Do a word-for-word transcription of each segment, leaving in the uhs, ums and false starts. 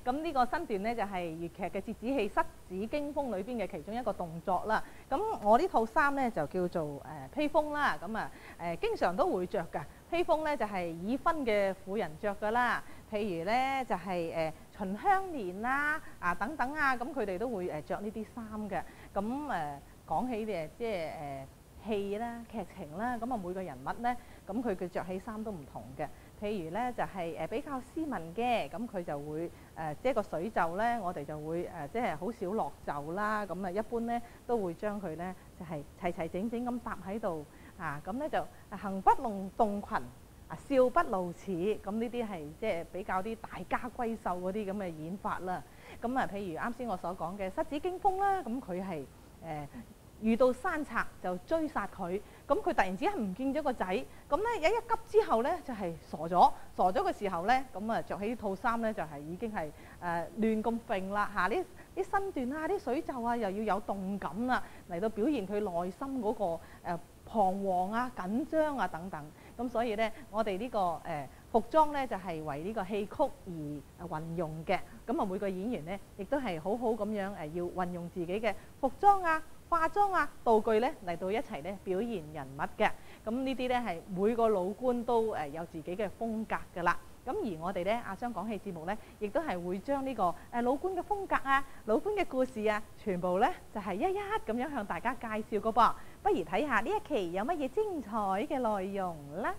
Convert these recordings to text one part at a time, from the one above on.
咁呢個身段咧就係粵劇嘅折子戲《失子驚風》裏邊嘅其中一個動作啦。咁我呢套衫咧就叫做誒披風啦。咁啊誒經常都會着㗎。披風咧就係已婚嘅婦人着㗎啦。譬如咧就係誒秦香蓮啦啊等等啊，咁佢哋都會誒著呢啲衫嘅。咁誒講起誒即係誒戲啦、劇情啦，咁啊每個人物咧，咁佢嘅着起衫都唔同嘅。譬如咧就係誒比較斯文嘅，咁佢就會誒即係個水袖咧，我哋就會誒即係好少落袖啦。咁啊一般咧都會將佢咧就係齊齊整整咁搭喺度啊。咁咧就行不動動裙啊，笑不露齒。咁呢啲係即係比較啲大家閨秀嗰啲咁嘅演法啦。咁啊，譬如啱先我所講嘅失子驚風啦，咁佢係誒遇到山賊就追殺佢，咁佢突然之間唔見咗個仔，咁咧有一急之後咧就係傻咗，傻咗嘅時候咧，咁啊着起套衫咧就係已經係誒亂咁揈啦嚇，啲啲身段啊、啲水袖啊又要有動感啦，嚟到表現佢內心嗰個誒彷徨啊、緊張啊等等。咁所以咧，我哋呢個誒服裝咧就係為呢個戲曲而運用嘅。咁啊每個演員咧亦都係好好咁樣誒要運用自己嘅服裝啊、化妝啊、道具咧嚟到一齊咧表現人物嘅。咁呢啲咧係每個老倌都誒有自己嘅風格㗎啦。咁而我哋咧亞洲講戲節目咧，亦都係會將呢個誒老倌嘅風格啊、老倌嘅故事啊，全部咧就係一一咁樣向大家介紹個噃。不如睇下呢一期有乜嘢精彩嘅內容啦！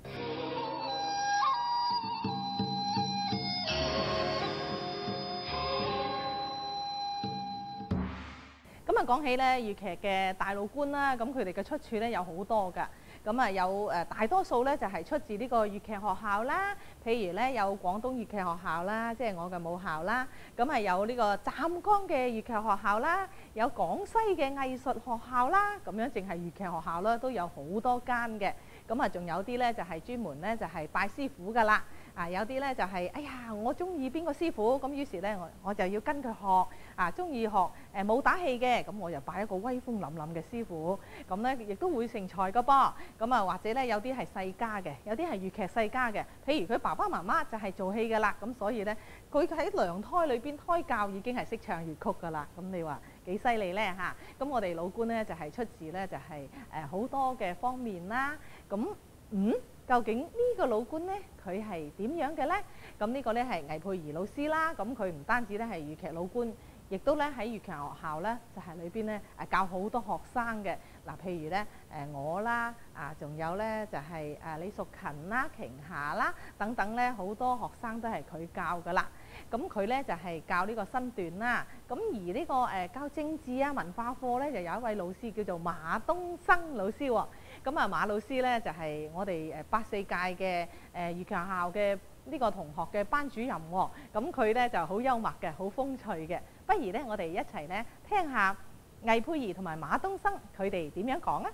咁啊講起咧粵劇嘅大老倌啦，咁佢哋嘅出處咧有好多㗎。咁啊有誒大多數咧就係出自呢個粵劇學校啦，譬如咧有廣東粵劇學校啦，即係我嘅母校啦。咁啊有呢個湛江嘅粵劇學校啦，有廣西嘅藝術學校啦。咁樣淨係粵劇學校啦，都有好多間嘅。咁啊仲有啲咧就係專門咧就係拜師傅㗎啦。啊有啲咧就係哎呀我中意邊個師傅，咁於是咧我我就要跟佢學。啊中意學誒武打戲嘅，咁我就拜一個威風凜凜嘅師傅。咁咧亦都會成才㗎噃。咁啊或者咧有啲係世家嘅，有啲係粵劇世家嘅。譬如佢爸爸媽媽就係做戲㗎啦，咁所以咧佢喺娘胎裏邊胎教已經係識唱粵曲㗎啦。咁你話幾犀利咧嚇？咁我哋老倌咧就係出自咧就係誒好多嘅方面啦。咁嗯，究竟呢個老倌咧佢係點樣嘅咧？咁呢個咧係魏佩儀老師啦。咁佢唔單止咧係粵劇老倌，亦都咧喺粵劇學校咧就係裏邊咧誒教好多學生嘅。嗱，譬如咧誒我啦，啊仲有咧就係誒李淑勤啦、瓊霞啦等等咧，好多學生都係佢教噶啦。咁佢咧就係教呢個身段啦。咁而呢個誒教政治啊、文化課咧，就有一位老師叫做馬東生老師喎。咁啊馬老師咧就係我哋誒八四屆嘅誒粵劇學校嘅呢個同學嘅班主任喎。咁佢咧就好幽默嘅，好風趣嘅。不如咧，我哋一齊咧聽下魏佩儀同埋馬東生佢哋點樣講啊！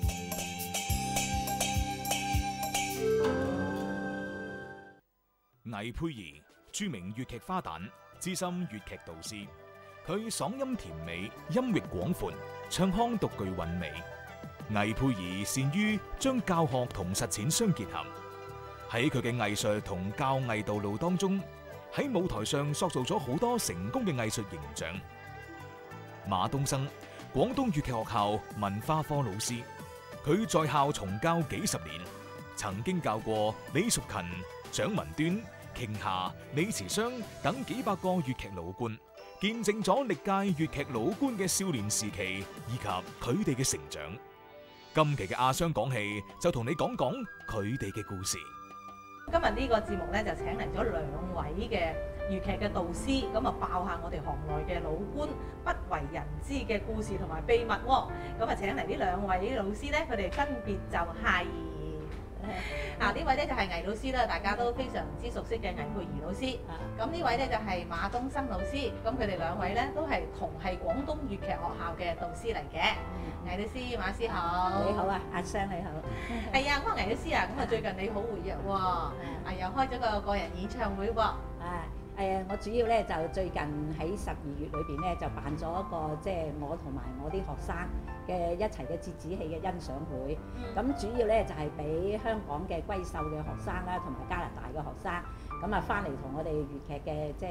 魏佩儀，著名粵劇花旦，資深粵劇導師。佢嗓音甜美，音域廣闊，唱腔獨具韻味。魏佩儀善於將教學同實踐相結合，喺佢嘅藝術同教藝道路當中，喺舞台上塑造咗好多成功嘅藝術形象。馬東生，廣東粵劇學校文化科老師，佢在校從教幾十年，曾經教過李淑勤、蔣文端、瓊霞、李慈湘等幾百個粵劇老倌，見證咗歷屆粵劇老倌嘅少年時期以及佢哋嘅成長。今期嘅亞商講戲就同你講講佢哋嘅故事。 今日呢個節目咧就請嚟咗兩位嘅粵劇嘅導師，咁啊爆下我哋行內嘅老倌不為人知嘅故事同埋秘密喎。咁啊請嚟呢兩位老師咧，佢哋分別就係、是。啊！呢位咧就係魏老師啦，大家都非常之熟悉嘅魏佩儀老師。咁呢位咧就係馬東生老師。咁佢哋兩位咧都係同係廣東粵劇學校嘅導師嚟嘅。魏老師、馬師好。 你好啊，阿生你好。 係啊，咁啊魏老師啊，咁啊最近你好活躍喎，啊又開咗個個人演唱會喎。 啊誒，我主要咧就最近喺十二月裏邊咧就辦咗一個即係我同埋我啲學生嘅一齊嘅折子戲嘅欣賞會。咁、嗯、主要咧就係、是、俾香港嘅閨秀嘅學生啦，同埋加拿大嘅學生，咁啊翻嚟同我哋粵劇嘅即係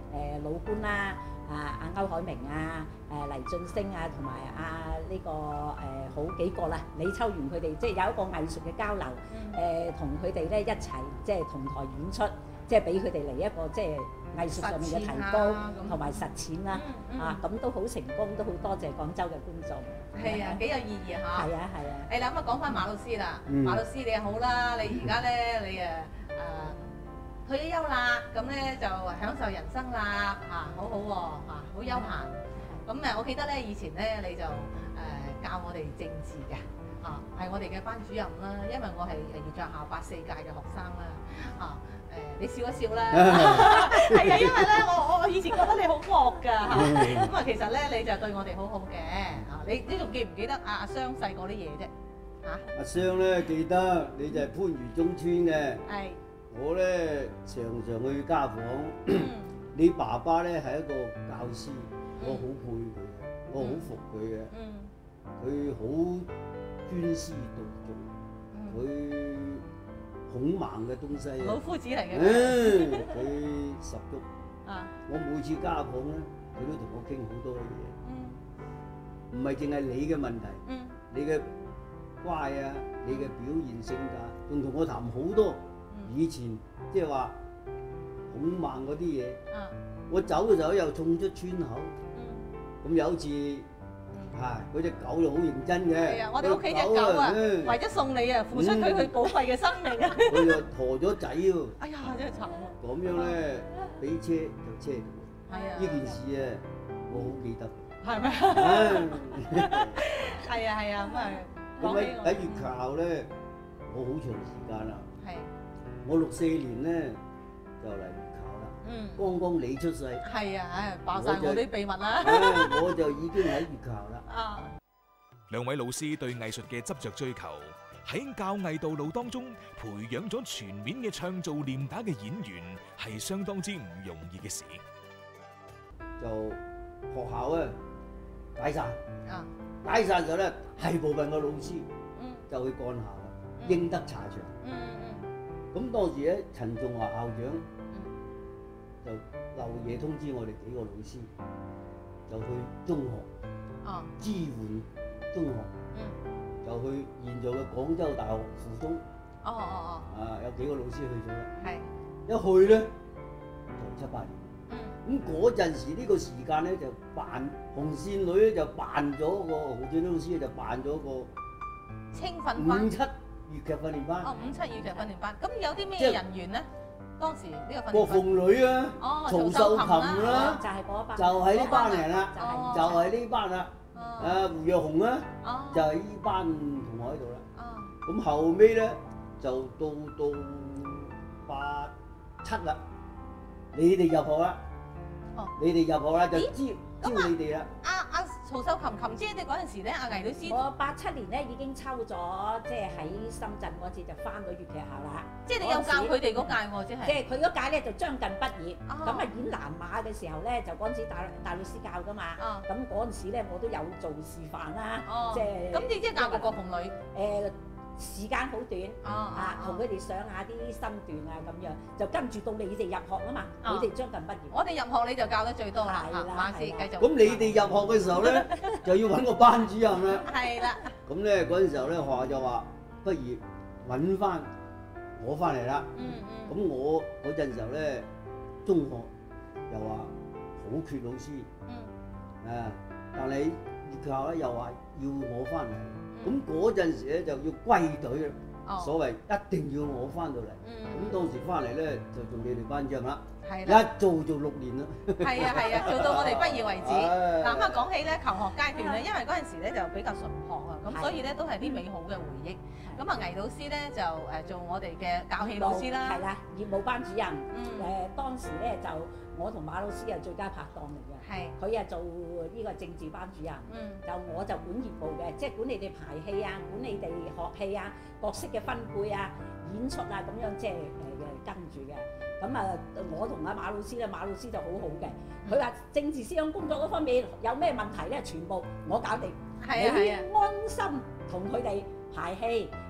誒老官啦，啊阿歐海明啊，誒黎俊升啊，同埋阿呢個誒好幾個啦，李秋元佢哋即係有一個藝術嘅交流，誒同佢哋咧一齊即係同台演出，即係俾佢哋嚟一個即係藝術上面嘅提高同埋實踐啦，啊咁都好成功，都好多謝廣州嘅觀眾。 係啊，幾有意義嚇。 係啊係啊。 誒嗱咁啊，講翻馬老師啦，馬老師你好啦，你而家咧你誒誒退咗休啦，咁咧就享受人生啦，嚇好好喎，嚇好悠閒。咁誒，我記得咧以前咧你就誒教我哋政治嘅，啊係我哋嘅班主任啦，因為我係誒粵將校八四屆嘅學生啦，啊誒你笑一笑啦，係啊，因為咧我我以前覺得你好惡㗎嚇，咁啊其實咧你就對我哋好好嘅，啊你你仲記唔記得阿阿雙細個啲嘢啫？嚇阿雙咧記得，你就係番禺中村嘅， 係我咧常常去家訪。你爸爸咧係一個教師，我好佩佢嘅，我好服佢嘅。佢好尊師動眾，佢孔孟嘅東西老夫子嚟嘅， 佢十足。 啊！ 我每次家訪咧，佢都同我傾好多嘢，唔係淨係你嘅問題，你嘅乖啊，你嘅表現性格，仲同我談好多以前即係話孔孟嗰啲嘢。我走嘅時候又衝出村口，咁有一次係嗰隻狗就好認真嘅。係啊，我哋屋企隻狗啊，為咗送你啊，付出佢佢寶貴嘅生命啊。佢就陀咗仔喎。哎呀，真係慘啊！咁樣咧，俾車就車到。係啊。呢件事啊，我好記得。係咪？係啊係啊，咁啊。咁喺喺粵校咧，我好長時間啦。係。我六四年咧就嚟。嗯，剛剛你出世，係啊，唉，爆曬我啲秘密啦！我就已經喺粵校啦。啊， 兩位老師對藝術嘅執着追求，喺教藝道路當中培養咗全面嘅唱做念打嘅演員，係相當之唔容易嘅事。 就學校咧解散，啊，解散咗咧，係部分嘅老師就去幹校啦，英德茶場。嗯嗯。咁當時咧，陳仲華校長就漏夜通知我哋幾個老師，就去中學，哦，支援中學，嗯，就去現在嘅廣州大學附中，哦哦哦，啊有幾個老師去咗啦，係，一去咧就七八年，嗯，咁嗰陣時呢個時間咧就辦紅線女咧就辦咗個紅線女老師就辦咗個青訓班，五七粵劇訓練班，哦五七粵劇訓練班，咁有啲咩人員咧？當時呢個郭鳳女啊，曹秀琴啦， 就係嗰一班， 就係呢班人啦，就係呢班啦。誒胡若紅啊，就係呢班同學喺度啦。咁後尾咧就到到八七啦，你哋入學啦，你哋入學啦就知。招你哋啦！ 阿阿曹秀琴琴姐，你嗰陣時咧，阿魏老師， 我八七年咧已經抽咗，即係喺深圳嗰次就翻到粵劇校啦。 即係你有教佢哋嗰屆喎，即係。即係佢嗰屆咧就將近畢業，咁啊演南馬嘅時候咧，就嗰陣時大大老師教噶嘛。咁嗰陣時咧我都有做示範啦，即係。 咁你即係教過郭鳳女？ 誒。時間好短，啊，同佢哋上下啲身段啊咁樣，就跟住到你哋入學啊嘛，佢哋將近畢業。 我哋入學你就教得最多啦，馬師繼續。 咁你哋入學嘅時候咧，就要揾個班主任啦。 係啦。 咁咧嗰陣時候咧，學校就話不如揾翻我翻嚟啦。嗯嗯。咁我嗰陣時候咧，中學又話好缺老師。嗯。啊，但係粵校咧又話要我翻嚟。咁嗰陣時咧就要歸隊啦，哦、所謂一定要我翻到嚟。咁、嗯、當時翻嚟咧就做你哋班長啦，的一做做六年啦。係啊係啊，做到我哋畢業為止。嗱咁啊講起咧求學階段咧，因為嗰陣時咧就比較純學啊，咁的所以咧都係啲美好嘅回憶。咁啊的，魏老師咧就誒做我哋嘅教戲老師啦， 係啦，業務班主任。誒、嗯呃、當時咧就我同馬老師係最佳拍檔嚟嘅。係，佢啊做呢個政治班主任，嗯、就我就管業務嘅，即係管你哋排戲啊，管你哋學戲啊，角色嘅分配啊、演出啊咁樣，即係誒跟住嘅。咁啊，我同阿馬老師咧，馬老師就好好嘅。佢話政治思想工作嗰方面有咩問題咧，全部我搞掂。係啊係啊，安心同佢哋排戲，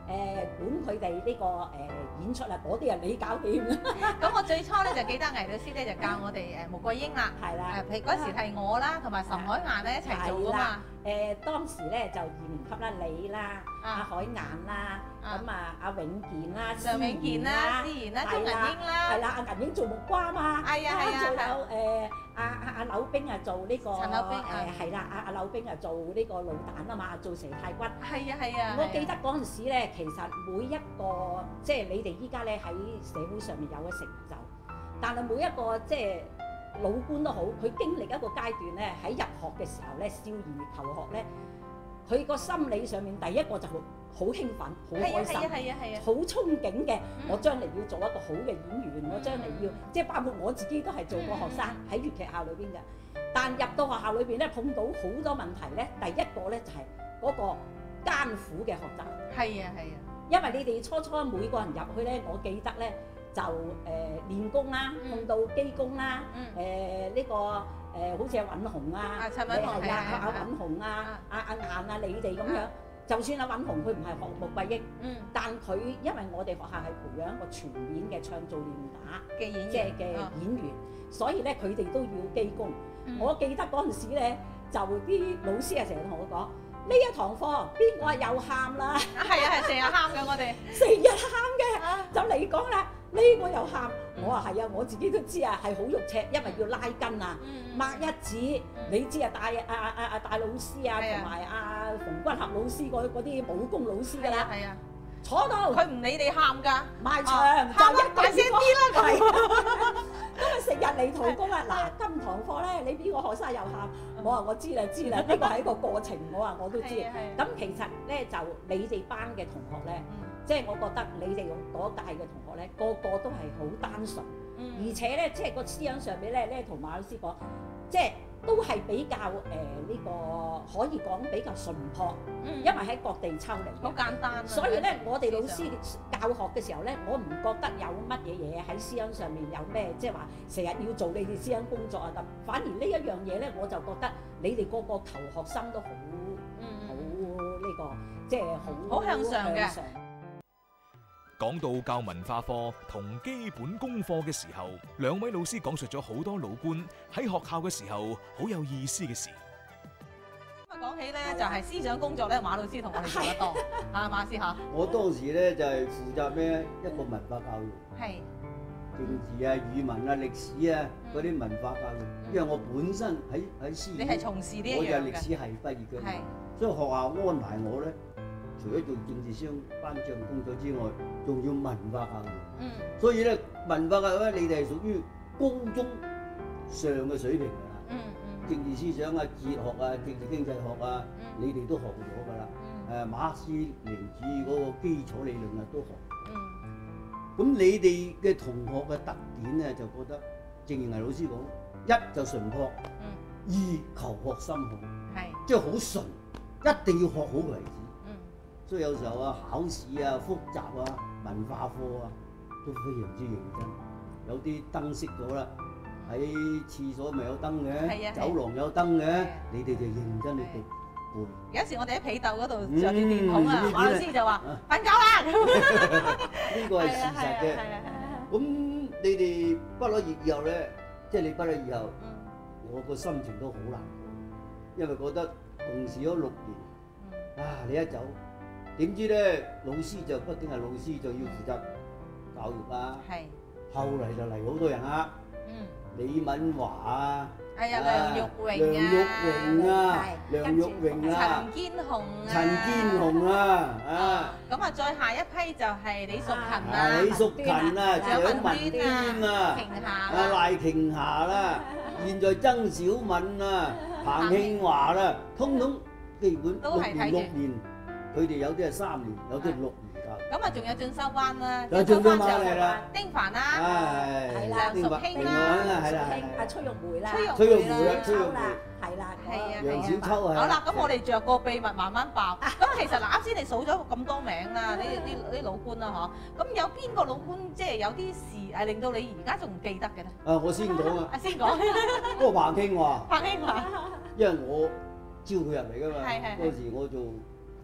管佢哋呢個誒演出啊，嗰啲係你搞掂。 咁我最初咧就記得倪老師咧就教我哋誒穆桂英啦， 係啦， 誒嗰時係我啦，同埋岑海晏咧一齊做噶嘛。 誒當時咧就二年級啦，你啦，阿海晏啦，咁啊阿永健啦， 梁永健啦，思妍啦，鍾銀英啦， 係啦，阿銀英做木瓜嘛， 係啊係啊， 仲有誒阿阿阿柳冰啊做呢個陳柳冰誒係啦，阿阿柳冰啊做呢個滷蛋啊嘛，做蛇太骨。 係啊係啊， 我記得嗰陣時咧，其實每一個即係你哋依家咧喺社會上面有嘅成就，但係每一個即係老官都好，佢經歷一個階段咧，喺入學嘅時候咧，少兒求學咧，佢個心理上面第一個就好興奮，好開心， 係啊係啊係啊， 好憧憬嘅。我將嚟要做一個好嘅演員，我將嚟要即係包括我自己都係做過學生喺粵劇校裏邊嘅。但入到學校裏邊咧，碰到好多問題咧。第一個咧就係嗰個艱苦嘅學習。 係啊係啊， 因為你哋初初每個人入去咧，我記得咧就誒練功啦，碰到基功啦，誒呢個誒好似阿允紅啊， 陳允紅係啊，阿允紅啊，阿阿晏啊，你哋咁樣。就算阿允紅佢唔係學穆桂英，嗯，但佢因為我哋學校係培養一個全面嘅唱做練打嘅演即係嘅演員，所以咧佢哋都要基功。我記得嗰陣時咧，就啲老師啊成日同我講：呢一堂課邊個係又喊啦？係啊係，成日喊嘅我哋，成日喊嘅，就你講啦。呢個又喊，我話係啊，我自己都知啊，係好肉赤，因為要拉筋啊，抹一指，你知啊，大阿阿阿大老師啊，同埋阿馮君合老師嗰嗰啲武功老師㗎啦，係啊，坐到佢唔理你喊㗎，埋牆就一大聲啲啦，係，咁啊成日嚟徒工啊，嗱，今堂課咧，你邊個學生又喊？我話我知啦知啦，呢個係一個過程，我話我都知。咁其實咧就你哋班嘅同學咧。即係我覺得你哋嗰屆嘅同學咧，個個都係好單純，嗯、而且咧，即係個思想上邊咧，咧同馬老師講，即係都係比較誒呢、呃呢個可以講比較淳樸，嗯、因為喺各地抽嚟，好簡單。所以咧，我哋老師教學嘅時候咧，我唔覺得有乜嘢嘢喺思想上面有咩，即係話成日要做你哋思想工作啊咁。反而呢一樣嘢咧，我就覺得你哋個個求學心都好，好呢、呢個即係好好向上嘅。 講到教文化課同基本功課嘅時候，兩位老師講述咗好多老官喺學校嘅時候好有意思嘅事。 咁啊講起咧，就係思想工作咧，馬老師同我哋做得多嚇，馬師嚇。 我當時咧就係負責咩一個文化教育，係政治啊、語文啊、歷史啊嗰啲文化教育。因為我本身喺喺師院，你係從事呢一樣嘅，我就係歷史系畢業嘅，所以學校安排我咧。除咗做政治相關賬工作之外，仲要文化教育。嗯。所以咧，文化教育咧，你哋係屬於高中上嘅水平㗎啦。嗯嗯。政治思想啊、哲學啊、政治經濟學啊，嗯、你哋都學咗㗎啦。誒、嗯，馬克思列寧主義嗰個基礎理論啊，都學。嗯。咁你哋嘅同學嘅特點咧，就覺得正如倪老師講，一就淳樸，嗯、二求學心好，係是，即係好純，一定要學好為止。所以有時候啊，考試啊、複習啊、文化課啊，都非常之認真。有啲燈熄咗啦，喺廁所咪有燈嘅，走廊有燈嘅，你哋就認真去讀背。 有時我哋喺被竇嗰度着住電筒啊，馬老師就話瞓覺啦。 呢個係事實嘅。咁你哋畢咗業以後咧，即係你畢咗以後，我個心情都好難過，因為覺得共事咗六年，啊你一走。點知咧，老師就不定係老師，就要負責教育啦。係。後嚟就嚟好多人啦。嗯。李敏華啊。係啊，梁玉榮啊。梁玉榮啊。 陳堅雄啊。 陳堅雄啊。啊。 咁啊，再下一批就係李淑勤啊。 李淑勤啊，蔣文端啊。 瓊霞。 啊，賴瓊霞啦。現在曾小敏啊，彭慶華啦，通通基本六年六年。佢哋有啲係三年，有啲係六年教。咁啊，仲有進修班啦， 進修班係啦，丁凡啦，係啦，梁淑卿啦， 係啦，阿崔玉梅啦， 崔玉梅啦，崔玉梅， 係啦， 係啊， 楊小秋啊。 好啦，咁我哋著個秘密慢慢爆。咁其實嗱，啱先你數咗咁多名啦，呢啲啲老官啦嗬。咁有邊個老官即係有啲事係令到你而家仲記得嘅咧？ 啊，我先講啊。 啊，先講。 嗰個彭慶華。 彭慶華。 因為我招佢入嚟㗎嘛，嗰時我做。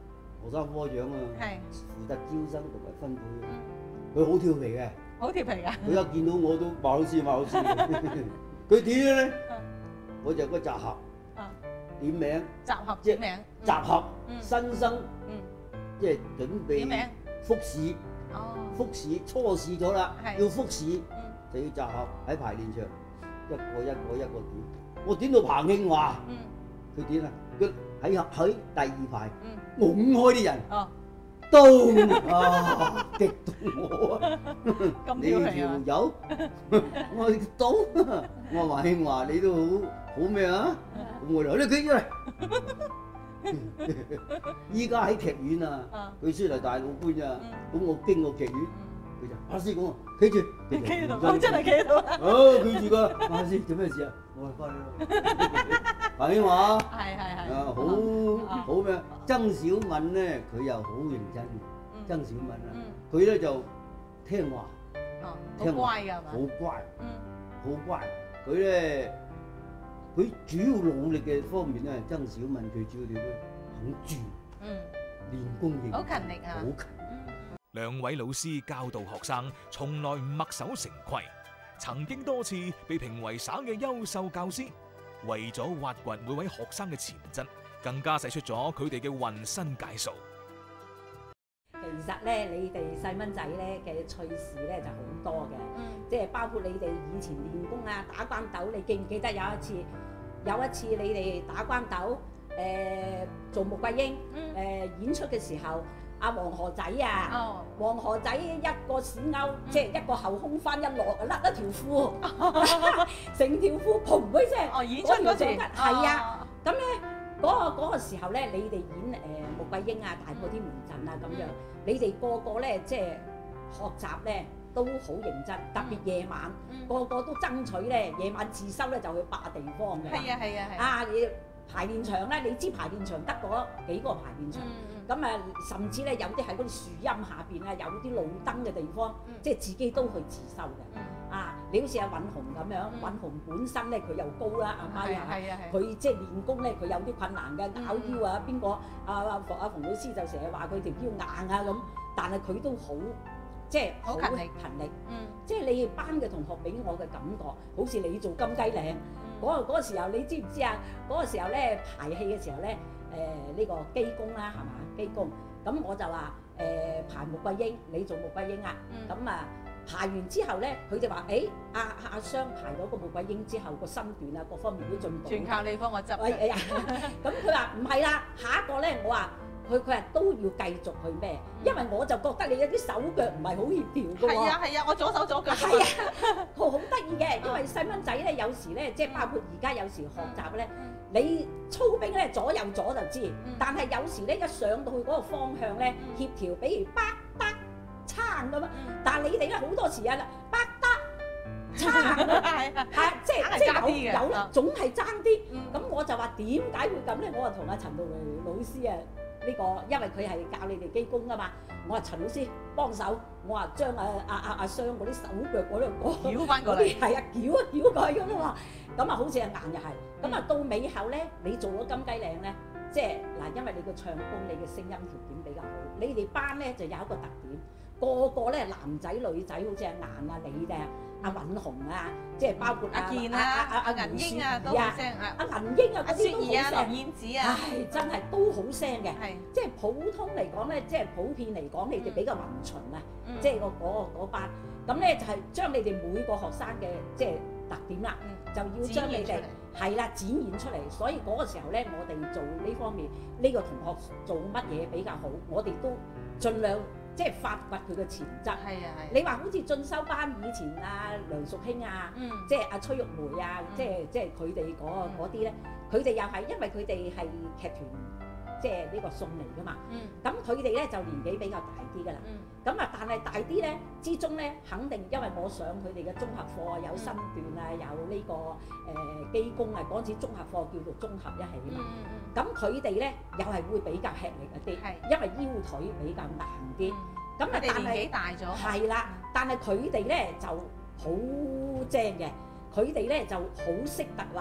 學生科長啊， 係負責招生同埋分配。佢好調皮嘅， 好貼皮㗎。 佢一見到我都馬老師馬老師。佢點咧？我就個集合點名， 集合即係點名， 集合新生， 嗯， 即係準備點名， 複試。 哦， 複試初試咗啦， 係要複試嗯， 就要集合喺排練場，一個一個一個點。我點到彭慶華， 嗯， 佢點啊？佢喺喺第二排， 嗯， 拱開啲人， 哦， 到啊，激到我啊！ 咁你調皮啊！ 條友，我話到，我話慶華你都好好咩啊？咁我就你企出嚟。依家喺劇院啊，佢雖然係大老倌咋，咁我經過劇院，佢就阿師講啊，企住， 企喺度，我真係企喺度。 哦，企住㗎，阿師做咩事啊？我話翻嚟咯，彭慶華， 係係係。 啊好好咩？曾小敏咧，佢又好認真。曾小敏啊，佢咧就聽話， 哦，好乖㗎係嘛？ 好乖， 嗯， 好乖。佢咧，佢主要努力嘅方面咧，曾小敏佢主要點咧？肯住， 嗯， 練功認真， 好勤力啊好勤。 兩位老師教導學生，從來唔墨守成規，曾經多次被評為省嘅優秀教師。為咗挖掘每位學生嘅潛質，更加使出咗佢哋嘅渾身解數。 其實咧，你哋細蚊仔咧嘅趣事咧就好多嘅， 嗯， 即係包括你哋以前練功啊、打關鬥，你記唔記得有一次？有一次你哋打關鬥，誒做穆桂英，誒演出嘅時候，阿黃河仔啊， 哦， 黃河仔一個屎勾，即係一個後空翻一落，甩一條褲，成條褲砰嗰聲， 哦，演出嗰時， 係啊，咁咧嗰個嗰個時候咧，你哋演誒穆桂英啊、大破天門陣啊咁樣，你哋個個咧即係學習咧都好認真，特別夜晚，個個都爭取咧夜晚自修咧就去霸地方嘅。 係啊係啊係。 啊，你排練場咧，你知排練場得嗰幾個排練場，咁啊甚至咧有啲喺嗰啲樹蔭下邊啊，有啲路燈嘅地方，即係自己都去自修嘅。啊，你好似阿允雄咁樣，允雄本身咧佢又高啦，阿媽啊，佢即係練功咧佢有啲困難嘅，拗腰啊，邊個阿阿馮阿馮老師就成日話佢條腰硬啊咁，但係佢都好即係好勤力勤力，即係你哋班嘅同學俾我嘅感覺，好似你做金雞嶺嗰個嗰個時候，你知唔知啊？嗰個時候咧排戲嘅時候咧，誒呢個基功啦係嘛基功，咁我就話誒排穆桂英，你做穆桂英啊，咁啊。排完之後咧，佢就話：誒阿阿雙排咗個穆桂英之後，個身段啊各方面都進步。 全靠你幫我執。 哎哎呀，咁佢話唔係啦，下一個咧，我話佢佢話都要繼續去咩？因為我就覺得你有啲手腳唔係好協調嘅喎。 係啊係啊，我左手左腳。 係啊，好好得意嘅，因為細蚊仔咧有時咧，即係包括而家有時學習咧，你操兵咧左右左就知，但係有時咧一上到去嗰個方向咧協調，比如北北。撐咁啊！但係你哋咧好多時啊，北得撐咁，係即係即係有有總係爭啲。咁我就話點解會咁咧？我話同阿陳道雷老師啊，呢個因為佢係教你哋基功噶嘛。我話陳老師幫手，我話將阿阿阿阿雙嗰啲手腳嗰度嗰攪翻過嚟， 係啊攪一攪佢咁啊嘛。咁啊好似阿硬又係。咁啊到尾後咧，你做咗金雞嶺咧，即係嗱，因為你個唱功、你嘅聲音條件比較好，你哋班咧就有一個特點。個個咧男仔女仔，好似阿顏啊、你哋、阿允雄啊，即係包括阿健啊、阿阿銀英啊，都好聲啊， 阿銀英啊嗰啲都好聲， 林燕子啊， 係真係都好聲嘅。 係即係普通嚟講咧，即係普遍嚟講，你哋比較勻循啊，即係個嗰嗰班。咁咧就係將你哋每個學生嘅即係特點啦，就要將你哋係啦展現出嚟。所以嗰個時候咧，我哋做呢方面呢個同學做乜嘢比較好，我哋都盡量。即係發掘佢嘅潛質。係啊係。你話好似進修班以前啊，梁淑卿啊，嗯、即係阿崔玉梅啊，嗯、即係即係佢哋嗰啲咧，佢哋又係因為佢哋係劇團，即係呢個送嚟㗎嘛。咁佢哋咧就年紀比較大啲㗎啦。咁啊、嗯，但係大啲咧之中咧，肯定因為我上佢哋嘅綜合課啊，有身段啊，有呢、這個誒、呃、基功啊，嗰陣時綜合課叫做綜合一起啊嘛。咁佢哋咧又係會比較吃力一啲，係因為腰腿比較硬啲。咁啊，但係年紀大咗，係啦，但係佢哋咧就好正嘅，佢哋咧就好識得話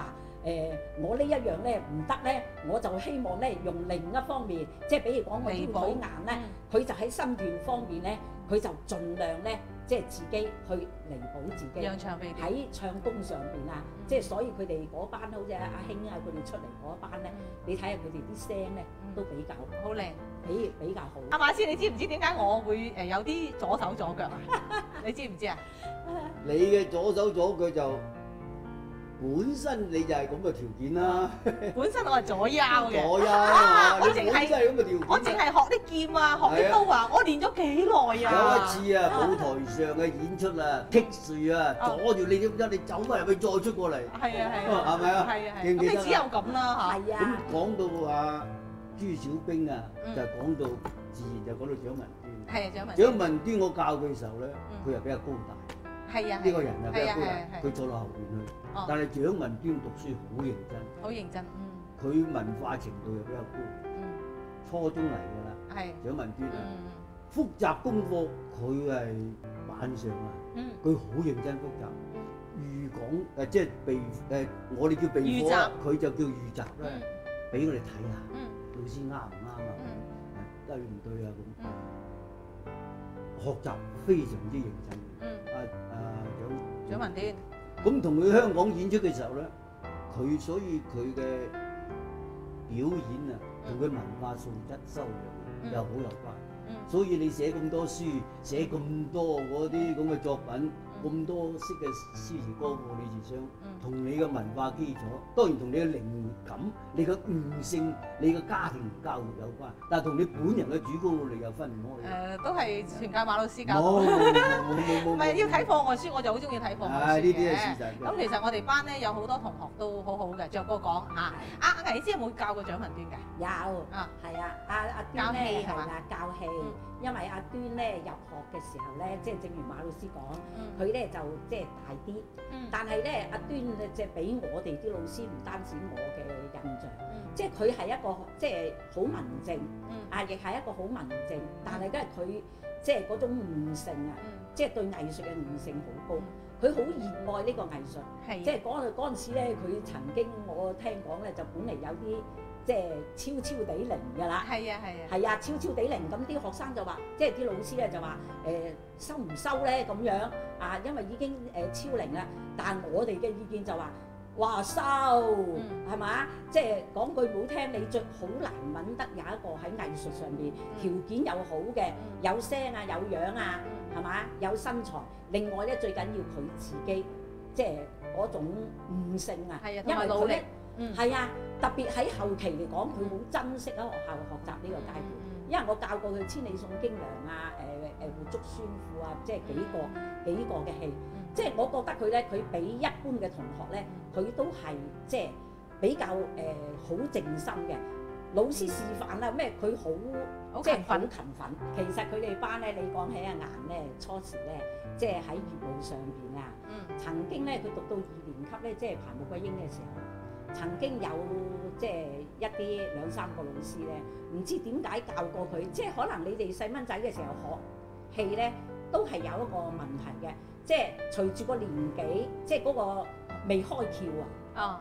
誒我呢一樣咧唔得咧，我就希望咧用另一方面，即係比如講我腰腿硬咧，佢就喺身段方面咧，佢就盡量咧。即係自己去彌補自己，喺唱功上邊啊！嗯、即係所以佢哋嗰班好似阿興啊，佢哋出嚟嗰班咧，嗯、你睇下佢哋啲聲咧都比較好靚，比比較好。 阿馬師，你知唔知點解我會誒有啲左手左腳啊？你知唔知啊？ 你嘅左手左腳就本身你就係咁嘅條件啦。 本身我係左腰嘅。 左腰啊！我淨係咁嘅條件。 我淨係學啲劍啊，學啲刀啊，我練咗幾耐啊！ 有一次啊，舞台上嘅演出啊，棘樹啊，阻住你點得？你走翻入去再出過嚟。係啊係啊。係咪啊？ 係啊係。咁你只有咁啦嚇。係啊。 咁講到啊朱小兵啊，就講到自然就講到蔣文端。 係啊，蔣文。 蔣文端我教佢嘅時候咧，佢又比較高大。 係啊， 呢個人啊比較高大，佢坐落後邊去。 哦、 但係蔣文端讀書好認真， 好認真，嗯。佢文化程度又比較高， 嗯。 初中嚟㗎啦，係。蔣文端啊， 嗯、 複雜功課佢係晚上啊，佢好、嗯、認真複雜。預講誒即係備誒，我哋叫備課，佢就叫預習啦，俾我哋睇下，嗯、老師啱唔啱啊？對唔對啊？咁。學習非常之認真。嗯。啊啊蔣蔣文端。咁同佢香港演出嘅時候咧，佢所以佢嘅表演啊，同佢文化素質修養又好有關。嗯、所以你寫咁多書，寫咁多嗰啲咁嘅作品，咁、嗯、多識嘅詩詞歌賦李自相，同、嗯、你嘅文化基礎，當然同你嘅靈感、你嘅悟性、你嘅家庭教育有關，但係同你本人嘅主觀努力又分唔開。誒、呃，都係全靠馬老師教。冇冇冇冇唔係要睇課外書，我就好中意睇課外書嘅。呢啲係事實嘅。咁其實我哋班咧有好多同學都好好嘅，著哥講嚇。阿阿倪師有冇教過蔣文端㗎？有啊，係啊，阿阿端咧係啦，教戲。因為阿端咧入學嘅時候咧，即係正如馬老師講，佢咧就即係大啲，但係咧阿端即係俾我哋啲老師唔單止我嘅印象，即係佢係一個即係好文靜，啊亦係一個好文靜，但係都係佢即係嗰種悟性啊，即係對藝術嘅悟性好高，佢好熱愛呢個藝術，即係嗰嗰陣時咧，佢曾經我聽講咧就本嚟有啲。即係超超地靈㗎啦，係啊係啊，係啊超超地靈，咁啲學生就話，即係啲老師咧就話誒、呃、收唔收咧咁樣啊，因為已經誒、呃、超靈啦，但我哋嘅意見就話，哇收係嘛、嗯？即係講句唔好聽，你最好難揾得有一個喺藝術上面、嗯、條件又好嘅，有聲啊有樣啊，係嘛？有身材，另外咧最緊要佢自己即係嗰種悟性啊，因為努力。嗯，係啊，特別喺後期嚟講，佢好珍惜喺學校學習呢個階段，嗯、因為我教過佢千里送京娘啊，誒誒護竹孫婦啊，即係幾個、嗯、幾個嘅戲，嗯、即係我覺得佢咧，佢比一般嘅同學咧，佢都係即係比較誒好靜心嘅。老師示範啦，咩佢好即係好勤奮。其實佢哋班咧，你講起阿顏咧，初時咧，即係喺業務上邊啊，嗯、曾經咧佢讀到二年級咧，即係排木桂英嘅時候。曾經有即係一啲兩三個老師咧，唔知點解教過佢，即係可能你哋細蚊仔嘅時候學戲咧，都係有一個問題嘅，即係隨住個年紀，即係嗰個未開竅啊。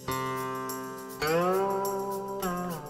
哦。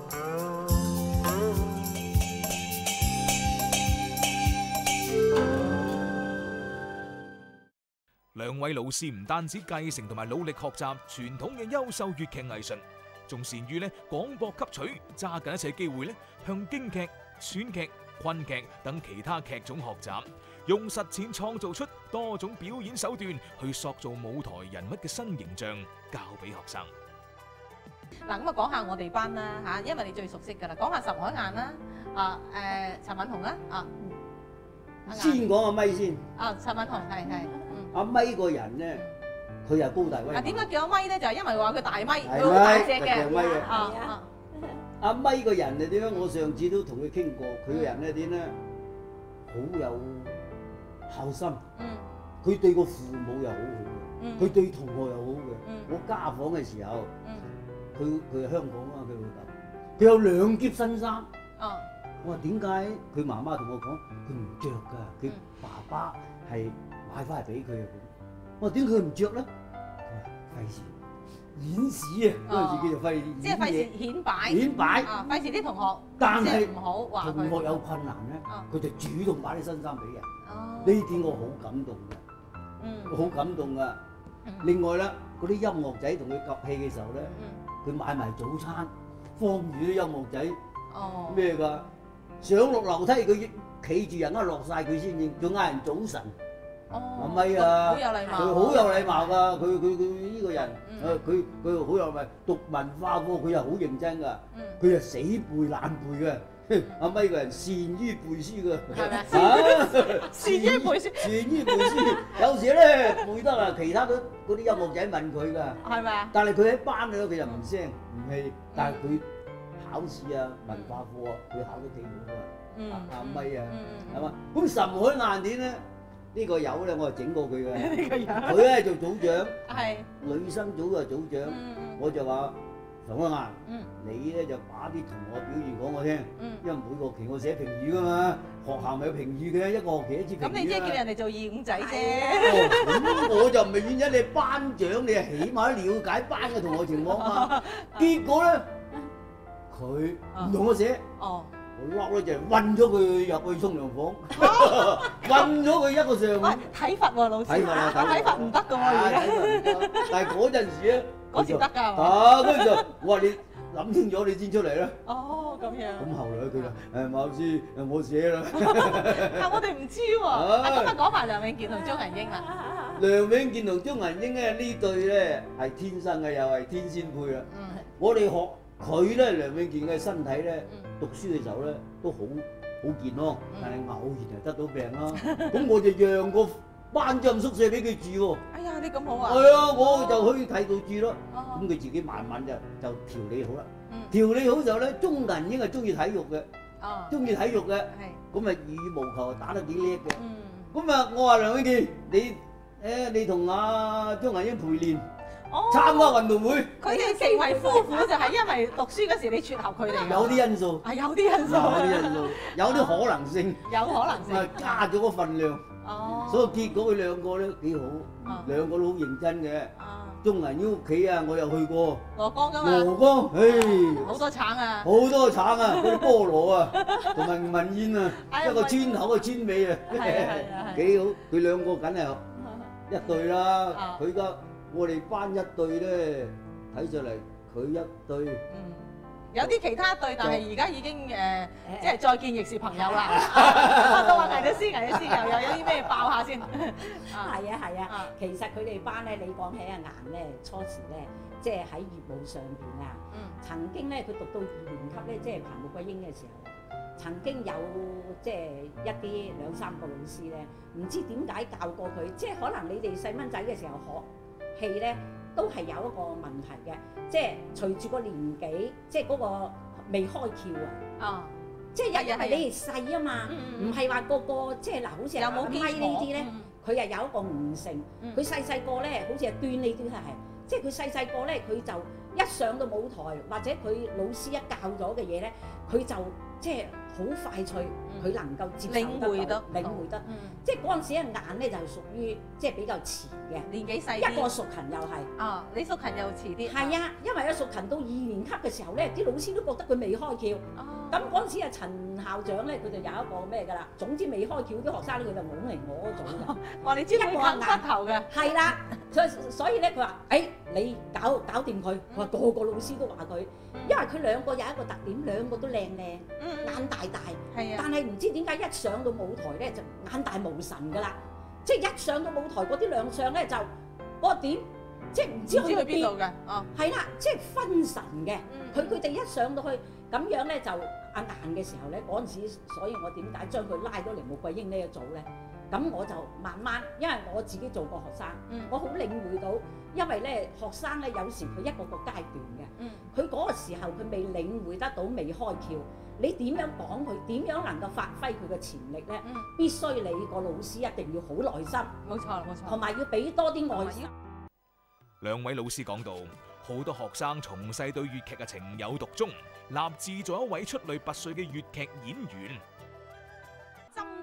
兩位老師唔單止繼承同埋努力學習傳統嘅優秀粵劇藝術，仲善於咧廣博吸取，揸緊一切機會咧向京劇、川劇、昆劇等其他劇種學習，用實踐創造出多種表演手段去塑造舞台人物嘅新形象，教俾學生。 嗱，咁啊講下我哋班啦嚇，因為你最熟悉㗎啦，講下岑海晏啦，啊誒陳敏紅啦，啊先講阿咪先。 啊陳敏紅係係。 阿咪個人咧，佢又高大威猛。啊，點解叫阿咪咧？就係因為話佢大咪，佢好大隻嘅。 啊，阿咪個人係點咧？我上次都同佢傾過，佢個人咧點咧？好有孝心。嗯。佢對個父母又好好嘅，佢對同學又好嘅。我家訪嘅時候，佢佢係香港啊，佢老豆，佢有兩件新衫。哦。我話點解？佢媽媽同我講，佢唔着㗎，佢爸爸係。買翻嚟俾佢啊！我話點解佢唔着咧？佢話費事， 演史啊，嗰陣時叫做費即係費事顯擺， 顯擺啊，費事啲同學但係即係唔好話佢同學有困難咧， 啊佢就主動買啲新衫俾人。 哦呢啲我好感動嘅， 嗯好感動噶。 嗯另外咧，嗰啲音樂仔同佢夾戲嘅時候咧， 嗯佢買埋早餐，方住啲音樂仔哦咩㗎？上落樓梯佢企住人一落晒佢先至，仲嗌人早晨。 哦阿咪啊， 好有禮貌， 佢好有禮貌㗎，佢佢佢呢個人， 嗯誒佢佢好有禮，讀文化課佢又好認真㗎， 嗯佢又死背爛背嘅。阿咪個人善於背書㗎， 係咪啊？ 善於背書善於背書，有時咧背得啊，其他嗰嗰啲音樂仔問佢㗎， 係咪啊？ 但係佢喺班裏佢又唔聲唔氣，但係佢考試啊、文化課啊，佢考得幾好啊。 嗯阿阿咪啊， 嗯係嘛？咁岑海晏典咧，呢個友咧我係整過佢嘅， 呢個樣佢咧做組長， 係女生組嘅組長， 嗯我就話岑海晏， 嗯你咧就把啲同學表現講我聽， 嗯。 因為每個學期我寫評語噶嘛，學校咪有評語嘅，一個學期一次評語啊。 咁你即係叫人哋做二五仔啫。 哦，咁我就唔係遠因你係班長，你係起碼了解班嘅同學情況嘛。結果咧，佢唔同我寫， 哦， 我嬲咧就韞咗佢入去沖涼房，韞咗佢一個上喂午。， 體罰喎老師， 體罰啊體罰體罰唔得噶喎而家。 體罰唔得但係嗰陣時咧， 嗰時得㗎係嘛？ 啊，嗰陣時我話你諗清楚你先出嚟啦。 哦，咁樣。 咁後來佢就誒某師誒我寫啦。 但我哋唔知喎。啊，今日講埋梁永健同張銀英啦。 梁永健同張銀英咧呢對咧係天生嘅，又係天仙配啦。 嗯。 我哋學佢咧，梁永健嘅身體咧， 嗯讀書嘅時候咧都好好健康， 嗯但係偶然就得到病啦。咁我就讓個班長宿舍俾佢住喎。 哎呀，你咁好啊。 係啊，我就去睇度住咯。 哦咁佢自己慢慢就就調理好啦。 嗯。 調理好之後咧，鐘銀英係中意體育嘅， 哦。 中意體育嘅， 係。 咁啊羽毛球打得幾叻嘅。 嗯。 咁啊，我話梁永健，你誒你同阿張銀英陪練， 哦。 參加運動會， 佢哋成為夫婦就係因為讀書嗰時你撮合佢哋㗎。 有啲因素， 係有啲因素。 有啲因素，有啲可能性， 有可能啊性。 加咗個份量， 哦。 所以結果佢兩個咧幾好，兩個都好認真嘅。 啊。 鐘銀英屋企啊，我又去過。 羅江㗎嘛。 羅江，唉， 好多橙啊！ 好多橙啊，嗰啲菠蘿啊，同埋文燕啊，一個村口一個村尾啊， 係啊係啊係幾好。佢兩個梗係一對啦啊， 佢而家我哋班一對咧，睇上嚟佢一對。 嗯，有啲其他對，但係而家已經誒，即係再見亦是朋友啦。都話魏律師，魏律師又又有啲咩爆下先？ 係啊係啊，其實佢哋班咧，你講起阿顏咧，初時咧，即係喺業務上邊啊，曾經咧佢讀到二年級咧，即係彭木桂英嘅時候，曾經有即係一啲兩三個老師咧，唔知點解教過佢，即係可能你哋細蚊仔嘅時候學戲咧，都係有一個問題嘅，即係隨住個年紀，即係嗰個未開竅啊。 啊！ 即係因為你哋細啊嘛，唔係話個個即係嗱，好似阿咪呢啲咧，佢又有一個悟性。佢細細個咧，好似阿端呢啲係，即係佢細細個咧，佢就一上到舞台或者佢老師一教咗嘅嘢咧，佢就即係好快脆，佢能夠接受得領會得， 領會得。即係嗰陣時嘅眼咧就係屬於即係比較遲嘅， 年紀細一個淑勤又係。 啊，李淑勤又遲啲。 係啊，因為阿淑勤到二年級嘅時候咧，啲老師都覺得佢未開竅。咁嗰陣時啊，陳校長咧，佢就有一個咩㗎啦？總之未開竅啲學生咧，佢就懵嚟我嗰種嘅。 哇！你知佢硬骨頭嘅。係啦，所以所以咧，佢話：誒，你搞搞掂佢。佢話個個老師都話佢，因為佢兩個有一個特點，兩個都靚靚，眼大大。係啊。但係唔知點解一上到舞台咧，就眼大無神㗎啦。即係一上到舞台嗰啲亮相咧，就嗰個點，即係唔知去邊度嘅。哦。係啦，即係分神嘅。佢佢哋一上到去。咁樣咧就阿顏嘅時候咧，嗰陣時，所以我點解將佢拉咗嚟穆桂英呢一組咧？咁我就慢慢，因為我自己做過學生，嗯、我好領會到，因為咧學生咧有時佢一個個階段嘅，佢嗰、嗯、個時候佢未領會得到，未開竅，你點樣講佢？點樣能夠發揮佢嘅潛力咧？嗯、必須你個老師一定要好耐心， 冇錯冇錯， 同埋要俾多啲愛心。 兩位老師講到，好多學生從細對粵劇嘅情有獨鍾，立志做一位出類拔萃嘅粵劇演員。 針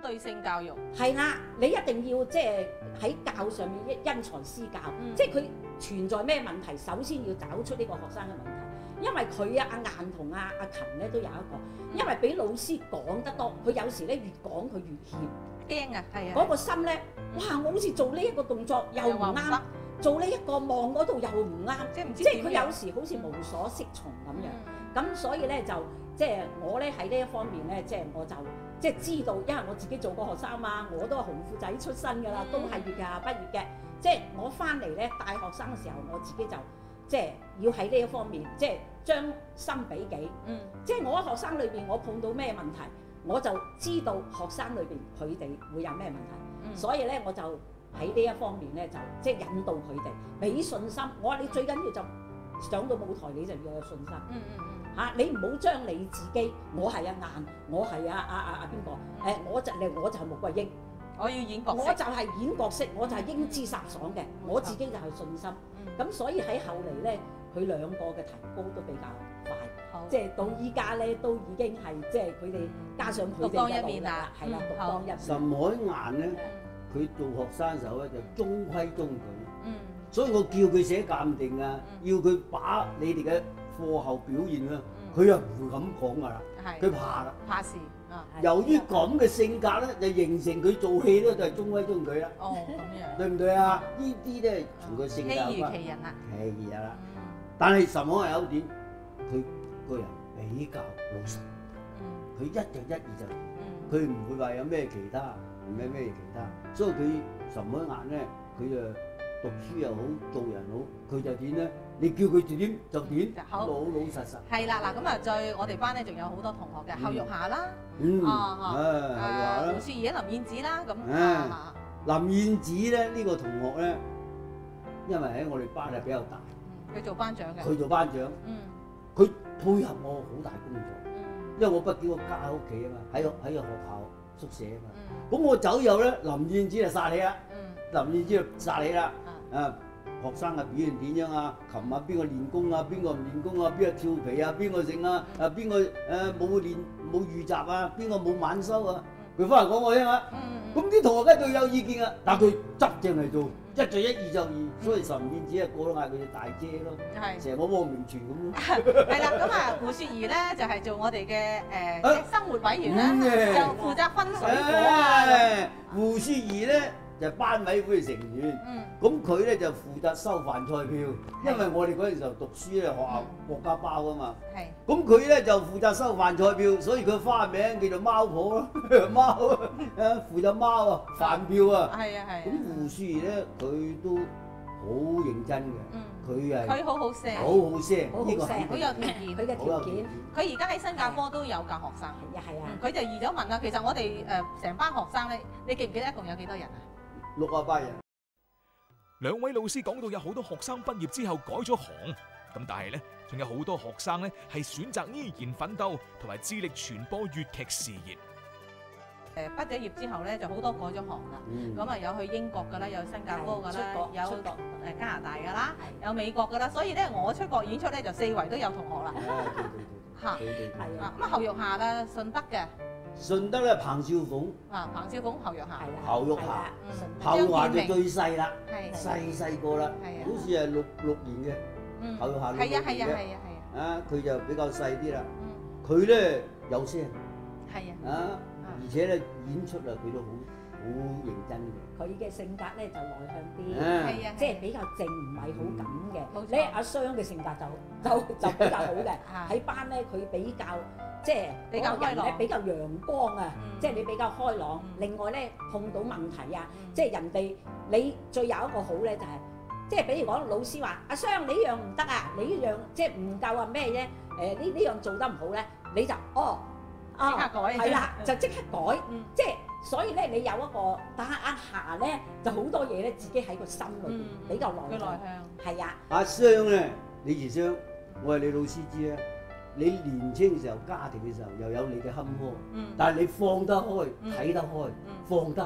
對性教育係啦，你一定要即係喺教上面因因材施教， 嗯、 即係佢存在咩問題，首先要找出呢個學生嘅問題。因為佢啊，阿雁同阿阿琴咧都有一個，因為俾老師講得多，佢有時咧越講佢越怯， 驚啊，係啊， 嗰個心咧，哇！我好似做呢一個動作又唔啱，做呢一個望嗰度又唔啱，即係唔知，即係佢有時好似無所適從咁樣。咁、嗯、所以咧就即係我咧喺呢一方面咧，即係我就即係知道，因為我自己做過學生嘛，我都係紅褲仔出身㗎啦，都係粵校畢業嘅。即係我翻嚟咧帶學生嘅時候，我自己就即係要喺呢一方面，即係將心比己。嗯，即係我喺學生裏邊，我碰到咩問題，我就知道學生裏邊佢哋會有咩問題。嗯、所以咧，我就喺呢一方面咧，就即係引導佢哋俾信心。我話你最緊要就上到舞台，你就要有信心。嗯嗯嗯。嚇、啊！你唔好將你自己，我係阿雁，我係阿阿阿阿邊個？誒，我就你我就係穆桂英。我要演角色，我就係演角色，我就係英姿颯爽嘅，我自己就係信心。咁所以喺後嚟咧，佢兩個嘅提高都比較快，即係到依家咧都已經係即係佢哋加上佢哋嘅努力啦，係啦，獨當一面。 岑海雁咧，佢做學生時候咧就中規中矩，嗯，所以我叫佢寫鑑定啊，要佢把你哋嘅課後表現啊，佢又唔會咁講噶啦，佢怕啦， 怕事。 由於咁嘅性格咧，就形成佢做戲咧就係中規中矩啦。 哦，咁樣對唔對啊？呢啲咧同佢性格有關。 譬如其人啦， 係其人啦。但係岑海雁有點，佢個人比較老實。佢一就一，二就二。佢唔會話有咩其他，唔係咩其他。所以佢岑海雁咧，佢就讀書又好，做人好，佢就點咧？你叫佢點就點，老老實實。係啦，嗱咁啊，在我哋班咧仲有好多同學嘅，後玉霞啦， 嗯， 啊，胡雪兒啊，林燕子啦，咁啊，林燕子咧呢個同學咧，因為喺我哋班係比較大， 佢做班長嘅， 佢做班長，嗯，佢配合我好大工作，嗯，因為我畢竟我家喺屋企啊嘛，喺喺個學校宿舍啊嘛，咁我走後咧，林燕子就殺你啦，嗯，林燕子就殺你啦，啊。學生嘅表現點樣啊？琴日邊個練功啊？邊個唔練功啊？邊個調皮啊？邊個剩啊？啊邊個誒冇練冇預習啊？邊個冇晚修啊？佢翻嚟講我聽啊！咁啲同學梗係對有意見啊，但係佢執正嚟做，一就一，二就二，所以岑燕子啊個都嗌佢做大姐咯，成個汪明荃咁咯。 係啦，咁啊胡雪兒咧就係做我哋嘅誒生活委員啦，就負責分水果啊。 胡雪兒咧就係班委會成員，咁佢咧就負責收飯菜票，因為我哋嗰陣時候讀書咧，學校國家包啊嘛。係。咁佢咧就負責收飯菜票，所以佢花名叫做貓婆咯，貓誒負責貓啊，飯票啊。係啊係。咁胡雪兒咧，佢都好認真嘅，佢係佢好好聲， 好好聲，呢個係好有條件，佢嘅條件。 佢而家喺新加坡都有教學生， 係啊係啊。 佢就移咗民啦。其實我哋誒成班學生咧，你記唔記得一共有幾多人啊？ 六啊八人。 兩位老師講到有好多學生畢業之後改咗行，咁但係咧，仲有好多學生咧係選擇依然奮鬥，同埋致力傳播粵劇事業。 誒畢咗業之後咧，就好多改咗行啦。咁啊、嗯、有去英國噶啦，有新加坡噶啦，有誒加拿大噶啦，有美國噶啦。所以咧，我出國演出咧就四圍都有同學啦。嚇，係啊。咁啊後玉霞啦，順德嘅。 順德咧，彭少鳳啊，彭少鳳、後玉霞， 後玉霞，後玉霞就最細啦，細細個啦，好似係六六年嘅，後玉霞六年嘅， 係啊係啊係啊係啊， 啊佢就比較細啲啦，佢咧有聲， 係啊， 啊而且咧演出啊佢都好好認真嘅， 佢嘅性格咧就內向啲，係啊，即係比較靜，唔係好敢嘅。咧阿雙嘅性格就就就比較好嘅，喺班咧佢比較。即係比較開朗，比較陽光啊！嗯、即係你比較開朗。嗯、另外咧，碰到問題啊，嗯、即係人哋你最有一個好咧，就係、是、即係比如講老師話阿雙你呢樣唔得啊，你呢樣即係唔夠啊咩啫？誒呢呢樣做得唔好咧，你就哦啊即刻改，係啦，就即刻改。嗯、即係所以咧，你有一個，但係阿霞咧就好多嘢咧，自己喺個心裏邊、嗯、比較內向。係啊， 阿雙咧，李慈雙，我係你老師知啊。你年青時候家庭嘅時候又有你嘅坎坷，但係你放得開、睇得開、放得下，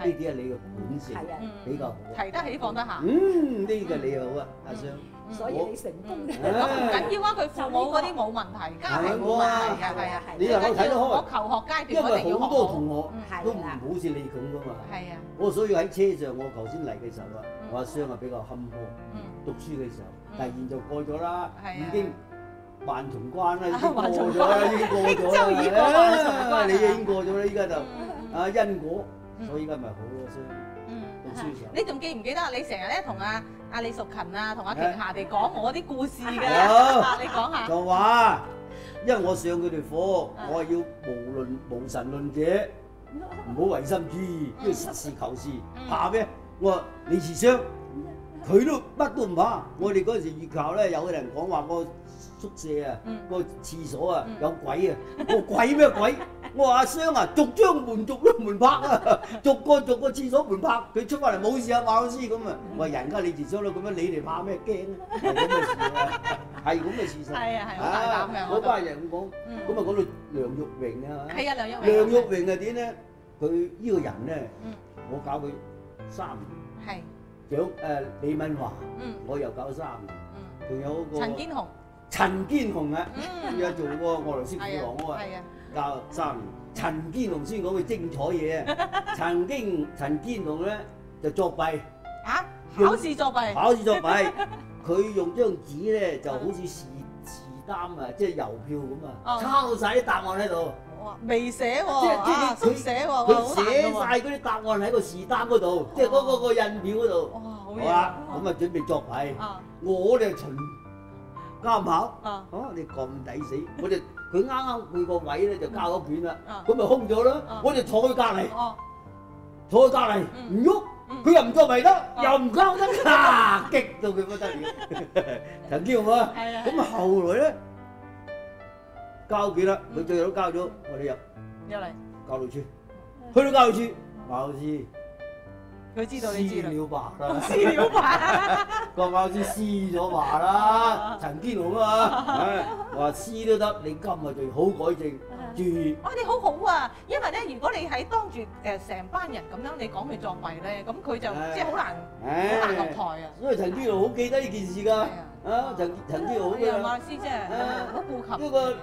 呢啲係你嘅本性比較好。 提得起放得下。 嗯，呢個你好啊，阿雙。 所以你成功嘅。 唔緊要啊，佢父母嗰啲冇問題，家庭冇問題嘅，係啊。 你又睇得開。 我求學階段因為好多同學都唔係好似你咁噶嘛。 係啊。 我所以喺車上，我頭先嚟嘅時候啊，我阿雙啊比較坎坷。讀書嘅時候，突然就過咗啦，已經萬重關啦，已經過咗啦，已經過咗啦。你已經過咗啦，依家就啊因果，所以依家咪好咯，雙。讀書時候。 你仲記唔記得你成日咧同阿阿李淑勤啊，同阿瓊霞哋講我啲故事㗎？你講下。 就話，因為我上佢哋課，我係要無論無神論者，唔好唯心主義，要實事求是。怕咩？我話李慈湘，佢都乜都唔怕。我哋嗰陣時粵校咧，有人講話個宿舍啊，個廁所啊有鬼啊！我話鬼咩鬼？我話阿雙啊，逐張門逐張門拍啊，逐個逐個廁所門拍，佢出翻嚟冇事啊，馬老師咁啊！我話人家李慈湘都咁樣，你哋怕咩驚啊？係咁嘅事啊，係咁嘅事實。係啊係，好大膽嘅。嗰班人咁講，咁啊講到梁玉榮啊， 係啊梁玉榮。 梁玉榮係點咧？佢呢個人咧，我教佢三年。係。長誒李敏華，我又教三年。仲有個陳堅雄。 陳堅雄啊，有做過外來師傅郎啊，教三年。陳堅雄先講佢精彩嘢啊！曾經陳堅雄咧就作弊， 嚇考試作弊， 考試作弊，佢用張紙咧就好似是是單啊，即係郵票咁啊，抄晒啲答案喺度。 哇，未寫喎， 即係即係佢寫喎， 佢寫晒嗰啲答案喺個是單嗰度，即係嗰個個印表嗰度。 哇，好嘢！好啦，咁啊準備作弊，我哋巡監考，啊你咁抵死，我哋佢啱啱佢個位咧就交咗卷啦，咁咪空咗啦，我哋坐佢隔離，坐佢隔離唔喐，佢又唔作弊得，又唔交得，啊激到佢不得了，陳堅雄啊，咁啊後來咧交卷啦，佢最後都交咗，我哋入入嚟教導處，去到教導處，馬老師。 佢知道你知啦， 私了白啦， 私了白， 個馬師私咗白啦，陳堅雄啊嘛，話私都得，你今日就好改正，注意。 哇！你好好啊，因為咧，如果你喺當住誒成班人咁樣，你講佢作弊咧，咁佢就即係好難好難落台啊。 所以陳堅雄好記得呢件事㗎，啊陳陳堅雄好㗎。 馬師真係好顧及。 呢個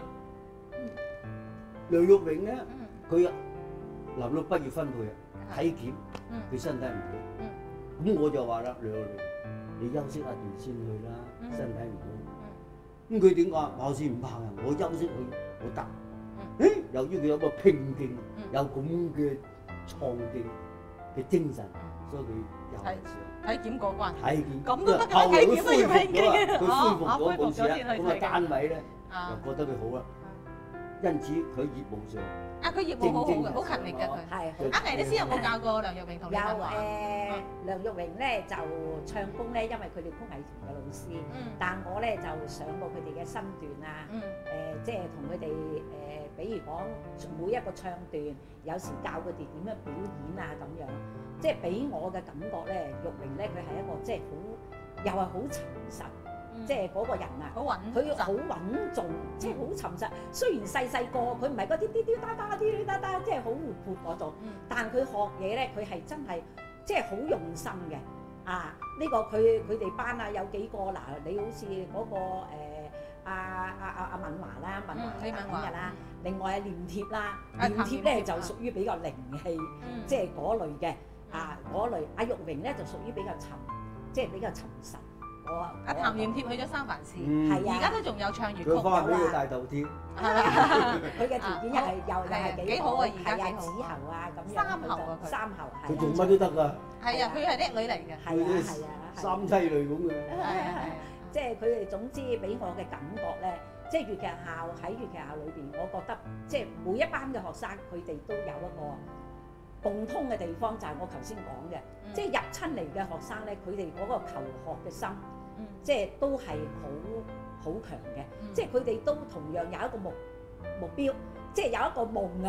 梁玉榮咧，佢臨到畢業分配啊。體檢，佢身體唔好，咁我就話啦，梁玉榮，你休息一段先去啦，身體唔好。咁佢點講？馬師唔怕啊，我休息佢，我得。誒，由於佢有個拼勁，有咁嘅創勁嘅精神，所以佢又係上體檢過關。 體檢咁都得嘅， 後來體檢都要拼勁。 佢恢復咗冇事啦，咁啊啊單位咧又覺得佢好啦，因此佢業務上。 啊！佢業務好好嘅，好勤力嘅佢。係。阿倪律師有冇教過梁玉榮同你？ 有誒，梁玉榮咧就唱功咧，因為佢哋曲藝團嘅老師。嗯。但我咧就上過佢哋嘅身段啊。嗯。誒，即係同佢哋誒，比如講每一個唱段，有時教佢哋點樣表演啊咁樣。即係俾我嘅感覺咧，玉榮咧佢係一個即係好，又係好沉實。即係嗰個人啊，佢好穩重，即係好沉實。雖然細細個，佢唔係嗰啲啲啲打打啲啲打打，即係好活潑嗰種。但佢學嘢咧，佢係真係即係好用心嘅。啊，呢個佢佢哋班啊有幾個嗱，你好似嗰個誒阿阿阿阿敏華啦，敏華李敏華嘅啦，另外係念貼啦，念貼咧就屬於比較靈氣，即係嗰類嘅。啊，嗰類阿玉榮咧就屬於比較沉，即係比較沉實。阿譚念貼去咗三藩市，而家都仲有唱粵曲。 佢翻俾佢大頭貼， 係啦。佢嘅條件又係又又係幾好啊！而家係啊，子喉啊咁樣。 三喉啊佢。 三喉係。 佢做乜都得㗎。 係啊，佢係叻女嚟嘅。 係啊係啊。 三妻類咁嘅。 係啊係啊。即係佢哋總之俾我嘅感覺咧，即係粵劇校喺粵劇校裏邊，我覺得即係每一班嘅學生佢哋都有一個共通嘅地方，就係我頭先講嘅，即係入親嚟嘅學生咧，佢哋嗰個求學嘅心。即係都係好好強嘅，即係佢哋都同樣有一個目目標，即係有一個夢啊！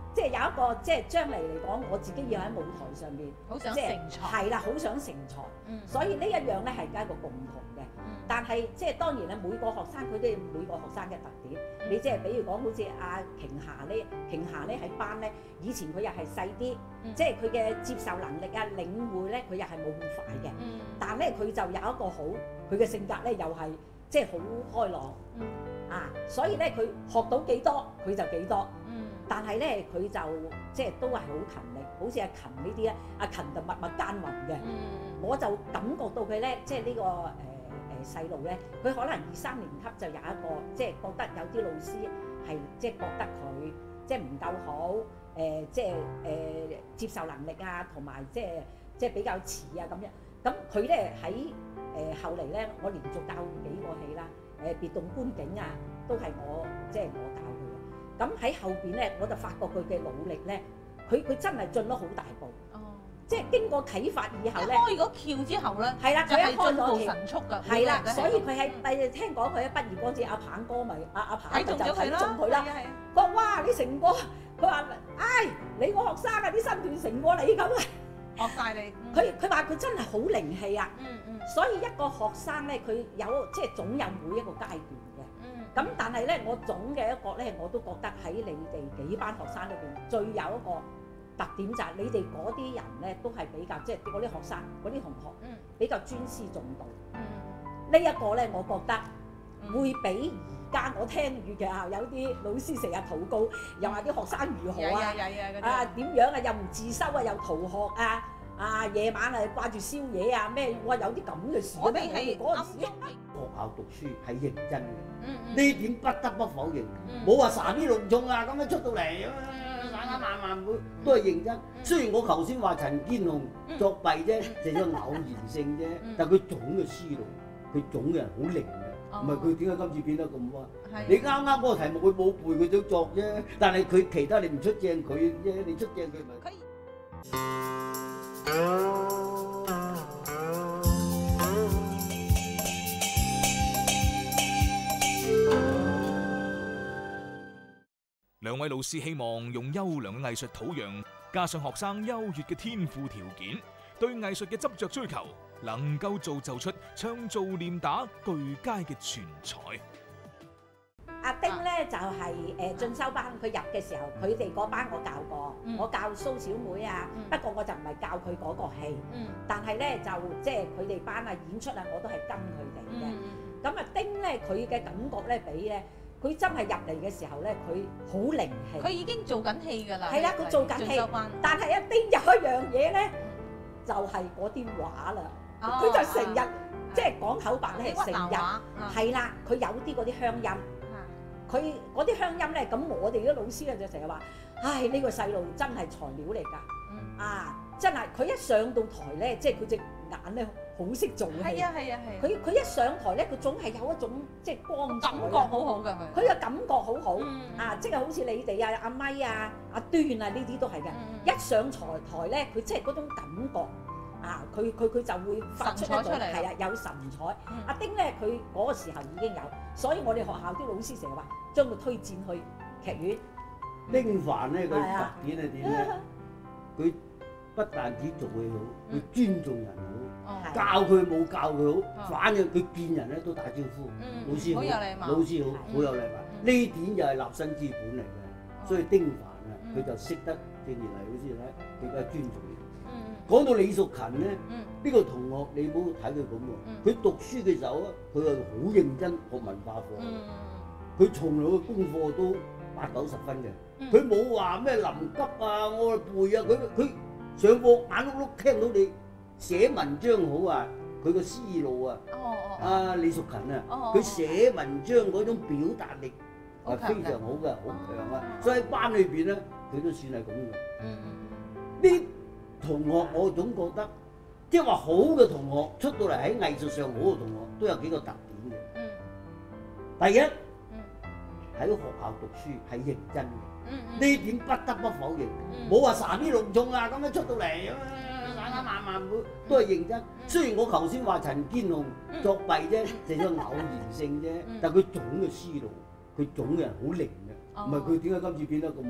即係有一個即係將嚟嚟講，我自己要喺舞台上面， 好想即係成才。 係啦，好想成才。 嗯所以呢一樣咧係一個共同嘅。但係即係當然咧，每個學生佢都有每個學生嘅特點。你即係比如講，好似阿瓊霞呢，瓊霞咧喺班咧，以前佢又係細啲，即係佢嘅接受能力啊、領會咧，佢又係冇咁快嘅。 嗯但咧佢就有一個好，佢嘅性格咧又係即係好開朗。 嗯啊，所以咧佢學到幾多佢就幾多。 嗯但係咧佢就即係都係好勤力，好似阿勤呢啲咧，阿勤就默默耕耘嘅。 嗯我就感覺到佢咧，即係呢個誒誒細路咧，佢可能二三年級就有一個，即係覺得有啲老師係即係覺得佢即係唔夠好，誒即係誒接受能力啊，同埋即係即係比較遲啊咁樣。咁佢咧喺誒後嚟咧，我連續教幾個戲啦，誒別動觀景啊，都係我即係我教佢嘅。咁喺後邊咧，我就發覺佢嘅努力咧，佢佢真係進咗好大步。 哦， 即係經過啟發以後咧， 開咗竅之後咧， 係啦， 就係佢一開進步咗竅， 神速㗎。 係啦，所以佢係喺誒聽講佢喺畢業嗰陣，阿棒哥咪阿阿棒睇就睇中咗佢啦， 中佢啦。 係啊係啊佢話：哇！你成個，佢話：唉，你個學生啊，啲身段成過你咁啊！ 學晒你。嗯佢佢話佢真係好靈氣啊！ 嗯嗯所以一個學生咧，佢有即係總有每一個階段嘅。 嗯。 咁但係咧，我總嘅一個咧，我都覺得喺你哋幾班學生裏邊，最有一個特點就係你哋嗰啲人咧，都係比較即係嗰啲學生、嗰啲同學嗯比較尊師重道。 嗯呢一個咧，我覺得嗯會比而家我聽粵劇校有啲老師成日禱告，又話啲學生如何啊？ 呀呀呀呀嗰啲啊點樣啊？又唔自修啊？又逃學啊？啊夜晚啊掛住宵夜啊咩？我話有啲咁嘅事我咩？ 哋係嗰陣時。 學校讀書係認真嘅， 嗯嗯呢點不得不否認。 嗯冇話撒啲隆重啊，咁樣出到嚟咁樣散散漫漫，都係認真。雖然我頭先話陳堅雄作弊啫，就係偶然性啫，但係佢總嘅思路，佢總嘅人好靈嘅，唔係佢點解今次變得咁歪？ 係你啱啱嗰個題目佢冇背，佢都作啫，但係佢其他你唔出正佢啫，你出正佢咪？ 佢兩位老師希望用優良嘅藝術土壤，加上學生優越嘅天賦條件，對藝術嘅執着追求，能夠造就出唱做念打俱佳嘅全才。 阿丁咧就係誒進修班，佢入嘅時候，佢哋嗰班我教過， 嗯我教蘇小妹啊， 嗯不過我就唔係教佢嗰個戲， 嗯但係咧就即係佢哋班啊演出啊，我都係跟佢哋嘅。 嗯咁啊丁咧佢嘅感覺咧比咧，佢真係入嚟嘅時候咧，佢好靈氣。 佢已經做緊戲㗎啦。 係啦，佢做緊戲進修班， 但係阿丁有一樣嘢咧，就係嗰啲畫啦，佢就成日即係講口白咧，係成日係啦，佢有啲嗰啲鄉音。佢嗰啲鄉音咧，咁我哋啲老師咧就成日話：唉，呢個細路真係材料嚟㗎，啊，真係佢一上到台咧，即係佢隻眼咧好識做戲。 係啊係啊係。 佢佢一上台咧，佢總係有一種即係光彩感覺好好㗎佢。 佢嘅感覺好好嗯啊，即係好似你哋啊、阿咪啊、阿端啊呢啲都係嘅。一上台台咧，佢即係嗰種感覺啊，佢佢佢就會發出一個神采出嚟係啊有神采。 嗯阿丁咧，佢嗰個時候已經有，所以我哋學校啲老師成日話將佢推薦去劇院。 丁凡咧，佢係啊特點係點咧？佢不但止做戲好，佢尊重人好， 哦教佢冇教佢好， 哦反正佢見人咧都打招呼， 嗯老師好， 好有禮貌老師好， 係好有禮貌。 嗯呢點就係立身之本嚟嘅，所以丁凡啊， 嗯佢就識得正如黎老師咧，佢嘅尊重人。 嗯講到李淑勤咧， 嗯呢個同學你唔好睇佢咁喎， 嗯佢讀書嘅時候啊，佢係好認真學文化課。 嗯佢從來嘅功課都八九十分嘅， 嗯佢冇話咩臨急啊，我去背啊，佢佢上課眼碌碌聽到你寫文章好啊，佢個思路啊， 哦哦啊李淑勤啊， 哦佢寫文章嗰種表達力係好強嘅非常好嘅，好強啊， 哦所以喺班裏邊咧，佢都算係咁嘅。 嗯呢同學我總覺得，即係話好嘅同學出到嚟喺藝術上好嘅同學都有幾個特點嘅。 嗯第一， 嗯喺學校讀書係認真嘅。 嗯呢點不得不否認，冇話撒啲隆重啊，咁樣出到嚟咁樣散散漫漫，都係認真。雖然我頭先話陳堅雄作弊啫，就係個偶然性啫，但係佢總嘅思路，佢總嘅人好靈嘅，唔係佢點解今次變得咁歪？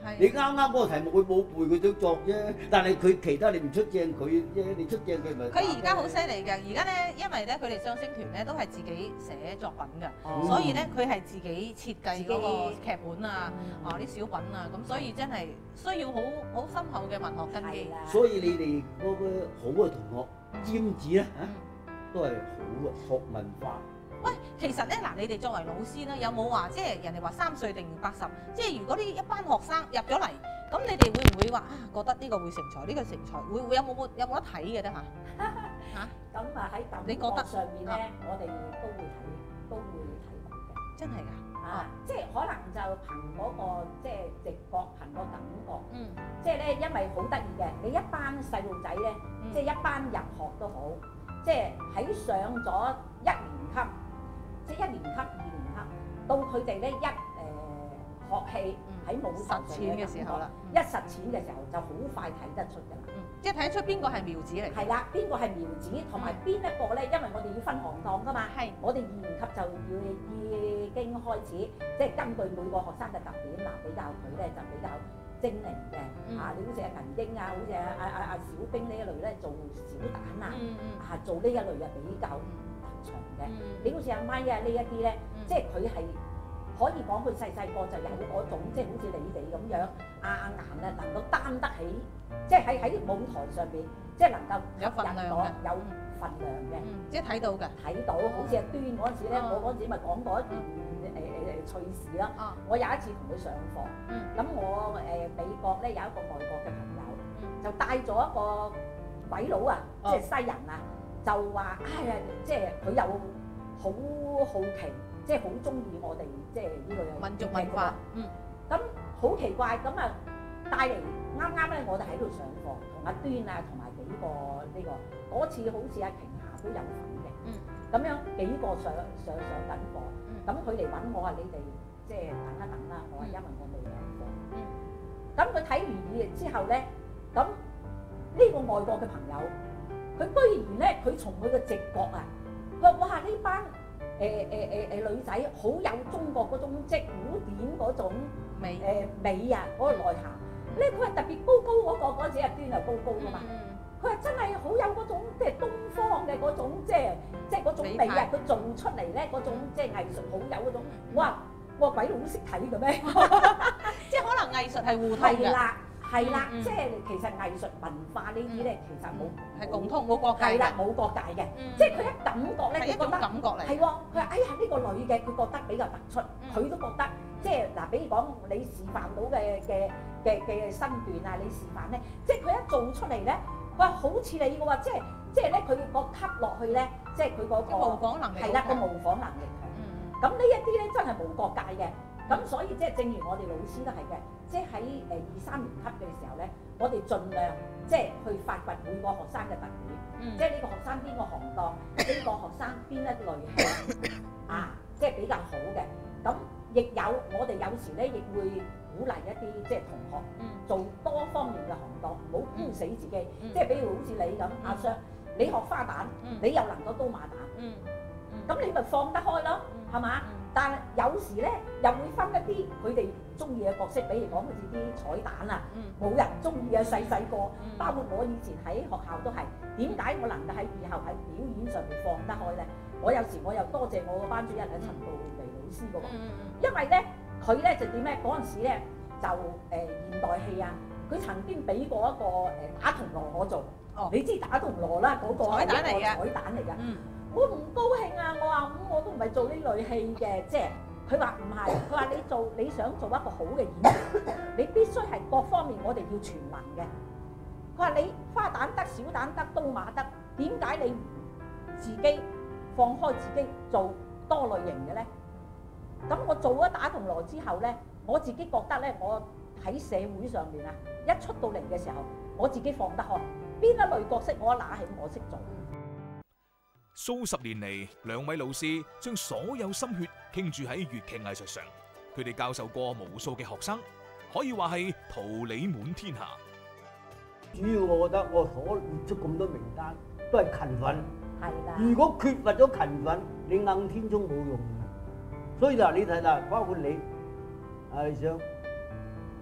你啱啱嗰個題目佢冇背佢都作啫，但係佢其他你唔出正佢啫，你出正佢咪？ 佢而家好犀利嘅，而家咧因為咧佢哋相聲團咧都係自己寫作品㗎， 哦所以咧佢係自己設計嗰個劇本啊，啊啲小品啊，咁所以真係需要好好深厚嘅文學根基。 係啦。 所以你哋嗰個好嘅同學尖子咧嚇，都係好嘅學文化。 喂，其實咧嗱，你哋作為老師咧，有冇話即係人哋話三歲定八十？即係如果呢一班學生入咗嚟，咁你哋會唔會話啊覺得呢個會成才，呢個成才會會有冇冇有冇得睇嘅咧嚇？嚇， 咁啊喺感你覺得覺上面咧，我哋都會睇，都會睇到嘅。 真係㗎？ 啊，即係可能就憑嗰個即係直覺，憑個感覺。 嗯， 即係咧，因為好得意嘅，你一班細路仔咧，即係一班入學都好，即係喺上咗一年級，即係一年級、二年級，到佢哋咧一誒、呃、學戲喺舞台實踐嘅時候啦， 一實踐嘅時候就好快睇得出㗎啦。 嗯，即係睇得出邊個係苗子嚟。 係啦，邊個係苗子，同埋邊一個咧？因為我哋要分行當㗎嘛。 係。 我哋二年級就要已經開始，即係根據每個學生嘅特點，嗱比較佢咧就比較精靈嘅，啊你好似阿銀英啊，好似阿阿阿阿小冰呢一類咧做小蛋啊，啊做呢一類啊比較特長嘅。你好似阿咪啊呢一啲咧，即係佢係可以講佢細細個就有嗰種，即係好似你哋咁樣，阿阿顏啊能夠擔得起，即係喺喺舞台上邊，即係能夠有份量嘅， 有份量嘅， 即係睇到嘅， 睇到，好似阿端嗰陣時咧，我嗰陣時咪講過一件誒誒誒趣事啦。我有一次同佢上課，咁我誒美國咧有一個外國嘅朋友，就帶咗一個鬼佬啊，即係西人啊，就話哎呀，即係佢又好好奇，即係好中意我哋即係呢個民族文化。嗯， 咁好奇怪，咁啊帶嚟啱啱咧，我哋喺度上課，同阿端啊，同埋幾個呢個嗰次好似阿瓊霞都有份嘅。嗯，咁樣幾個上上上緊課，咁佢嚟揾我話：你哋即係等一等啦。我話因為我未有課。嗯，咁佢睇完嘢之後咧，咁呢個外國嘅朋友，佢居然咧，佢從佢嘅直覺啊，佢話：哇！呢班誒誒誒誒女仔好有中國嗰種即係古典嗰種美誒美啊嗰個內涵。咧佢係特別高高嗰個嗰陣時，阿端又高高噶嘛。佢話真係好有嗰種即係東方嘅嗰種即係即係嗰種美啊！佢做出嚟咧嗰種即係藝術好有嗰種，哇！我鬼佬識睇嘅咩？ 即係可能藝術係互通嘅。 係啦，係啦，即係其實藝術文化呢啲咧，其實冇係共通冇國界嘅。 係啦，冇國界嘅，即係佢一感覺咧， 係一種感覺嚟。 係喎，佢話：哎呀，呢個女嘅，佢覺得比較突出，佢都覺得即係嗱，比如講你示範到嘅嘅嘅嘅身段啊，你示範咧，即係佢一做出嚟咧。哇！好似你嘅喎，即係即係咧，佢個吸落去咧，即係佢嗰個模仿能力係啦，個模仿能力強。咁呢一啲咧真係冇國界嘅。咁所以即係正如我哋老師都係嘅，即係喺誒二三年級嘅時候咧，我哋盡量即係去發掘每個學生嘅特點，即係呢個學生邊個行當，呢個學生邊一類型啊，即係比較好嘅。咁亦有我哋有時咧，亦會鼓勵一啲即係同學做多方面嘅行當，唔好箍死自己。即係比如好似你咁，阿雙，你學花旦，你又能夠刀馬旦，咁你咪放得開咯，係嘛？但係有時咧，又會分一啲佢哋中意嘅角色，比如講好似啲彩蛋啊，冇人中意嘅細細個，包括我以前喺學校都係。點解我能夠喺以後喺表演上面放得開咧？我有時我又多謝我個班主任啊陳道薇老師嘅喎，因為咧佢咧就點咧嗰陣時咧就誒現代戲啊，佢曾經俾過一個誒打銅鑼我做，你知打銅鑼啦嗰個彩蛋嚟嘅， 彩蛋嚟㗎。我唔高興啊！我話咁我都唔係做呢類戲嘅，即係佢話唔係，佢話你做你想做一個好嘅演員，你必須係各方面我哋要全能嘅。佢話你花旦得、小旦得、刀馬得，點解你唔自己放開自己做多類型嘅咧？咁我做咗打銅鑼之後咧，我自己覺得咧，我喺社會上面啊，一出到嚟嘅時候，我自己放得開，邊一類角色我一拿起我識做。 數十年嚟，兩位老師將所有心血傾注喺粵劇藝術上，佢哋教授過無數嘅學生，可以話係桃李滿天下。 主要我覺得我所列出咁多名單都係勤奮， 係啦。 如果缺乏咗勤奮，你硬天中冇用嘅。所以嗱，你睇嗱，包括你啊，你想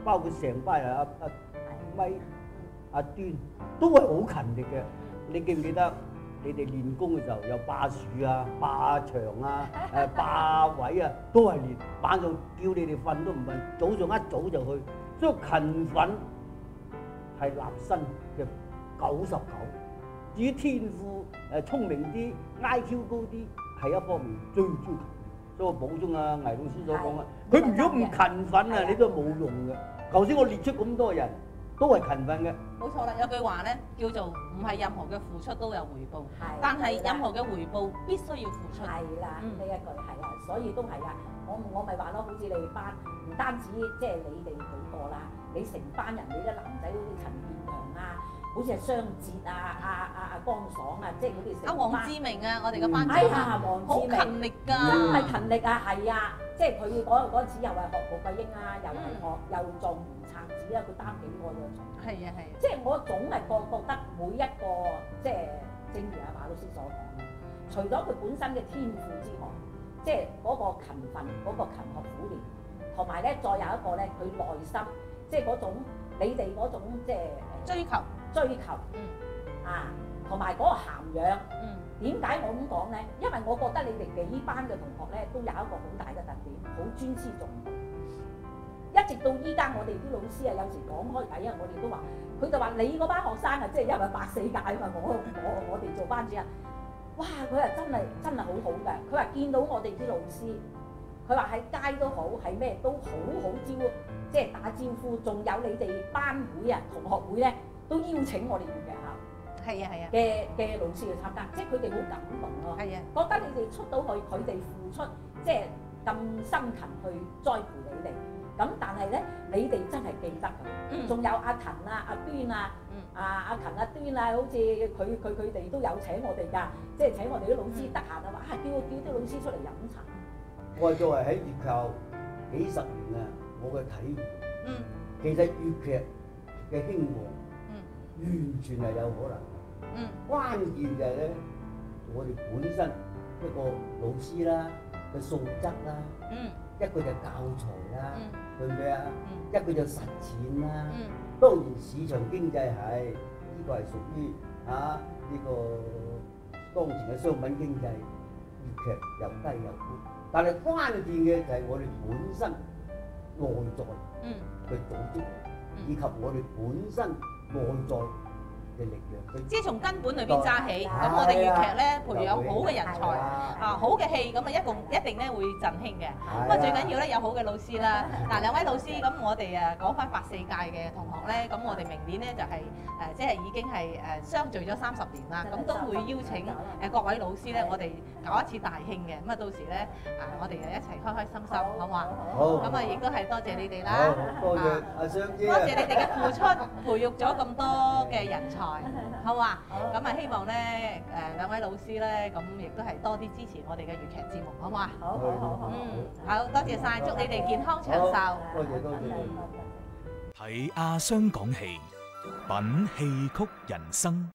包括成班人阿阿咪阿端都係好勤力嘅。你記唔記得你哋練功嘅時候有霸樹啊、霸場啊、誒霸位啊，都係練。晚上叫你哋瞓都唔瞓，早上一早就去，所以勤奮係立身嘅九十九。至於天賦誒聰明啲、I Q 高啲係一方面，最追求。所以我補充啊，倪老師所講啊，佢如果唔勤奮啊，你都冇用嘅。頭先我列出咁多人，都係勤奮嘅。 冇錯啦，有句話咧叫做唔係任何嘅付出都有回報，但係任何嘅回報必須要付出。 係啦，呢一句係啦，所以都係啊。我我咪話咯，好似你哋班，唔單止即係你哋幾個啦，你成班人，你啲男仔好似陳建強啊，好似係雙節啊、阿阿阿江爽啊，即係嗰啲成班。 阿黃志明啊，我哋嘅班長。 哎呀，黃志明好勤力㗎。 真係勤力啊，係啊，即係佢嗰嗰陣時又係學胡桂英啊，又係學又做吳策子啊，佢擔幾個嘅場。 係啊係啊。 即係我總係覺覺得每一個即係正如阿馬老師所講，除咗佢本身嘅天賦之外，即係嗰個勤奮、嗰、個勤學苦練，同埋咧再有一個咧佢內心，即係嗰種你哋嗰種即係追求追求， 嗯啊，同埋嗰個涵養。 嗯。 點解我咁講咧？因為我覺得你哋幾班嘅同學咧都有一個好大嘅特點，好專師重道。一直到依家，我哋啲老師啊，有時講開偈啊，我哋都話，佢就話你嗰班學生啊，即係因為八四屆啊嘛，我我我哋做班主任，哇！佢係真係真係好好嘅。佢話見到我哋啲老師，佢話喺街都好，係咩都好好招，即係打招呼。仲有你哋班會啊、同學會咧，都邀請我哋粵劇校係啊係啊嘅嘅老師去參加，即係佢哋好感動咯。係啊，覺得你哋出到去，佢哋付出即係咁辛勤去栽培你哋。咁但係咧，你哋真係記得㗎。仲有阿騰啊、阿端啊、阿阿騰、阿端啊，好似佢佢佢哋都有請我哋㗎，即係請我哋啲老師得閒啊，話啊叫叫啲老師出嚟飲茶。 我係作為喺粵校幾十年啊，我嘅體會，嗯，其實粵劇嘅興旺，嗯，完全係有可能。嗯，關鍵就係咧，我哋本身一個老師啦嘅素質啦，嗯，一個就教材啦。嗯，對唔對啊？一個就實踐啦。嗯、當然市場經濟係呢、這個係屬於啊呢、這個當前嘅商品經濟，粵劇又低又高。但係關鍵嘅就係我哋本身內在嘅組織，嗯、以及我哋本身內在嘅力量。 即係從根本裏邊揸起，咁我哋粵劇咧培養好嘅人才，啊好嘅戲，咁啊一共一定咧會振興嘅。咁啊最緊要咧有好嘅老師啦。嗱兩位老師，咁我哋誒講翻八四屆嘅同學咧，咁我哋明年咧就係誒即係已經係誒相聚咗三十年啦。咁都會邀請誒各位老師咧，我哋搞一次大慶嘅。咁啊到時咧啊我哋誒一齊開開心心，好嘛？好。咁啊亦都係多謝你哋啦。 多謝阿雙姐。 多謝你哋嘅付出，培育咗咁多嘅人才。好啊，咁啊希望咧誒兩位老師咧，咁亦都係多啲支持我哋嘅粵劇節目，好唔好啊？好好好好，嗯，好多謝晒，祝你哋健康長壽。 多謝多謝。 睇阿雙講戲，品戲曲人生。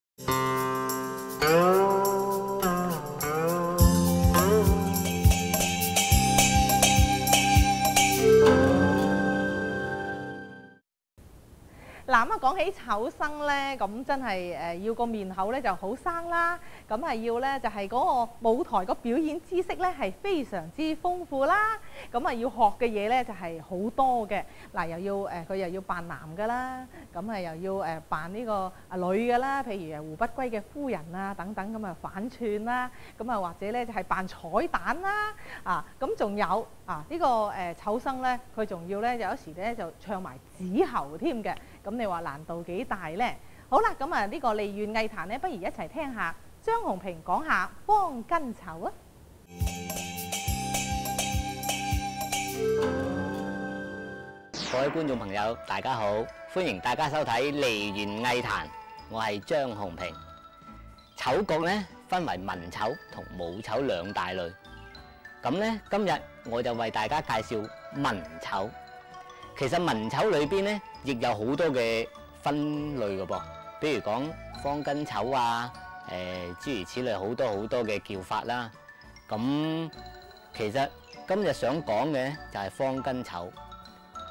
嗱咁啊，講起丑生咧，咁真係誒要個面口咧就好生啦，咁係要咧就係嗰個舞台個表演知識咧係非常之豐富啦，咁啊要學嘅嘢咧就係好多嘅，嗱又要誒佢又要扮男㗎啦，咁啊又要誒扮呢個啊女㗎啦，譬如誒胡不歸嘅夫人啊等等咁啊反串啦，咁啊或者咧就係扮彩蛋啦，啊咁仲有啊呢個誒丑生咧，佢仲要咧有時咧就唱埋子喉添嘅。咁你話難度幾大呢？好啦，咁啊呢個梨園藝壇呢，不如一齊聽下張紅萍講下方巾丑啊！ 各位觀眾朋友，大家好，歡迎大家收睇梨園藝壇，我係張紅萍。丑角呢分為文丑同武丑兩大類，咁呢今日我就為大家介紹文丑。其實文丑裏邊咧，亦有好多嘅分類嘅噃，比如講方巾丑啊，誒、呃、諸如此類好多好多嘅叫法啦。咁其實今日想講嘅就係方巾丑。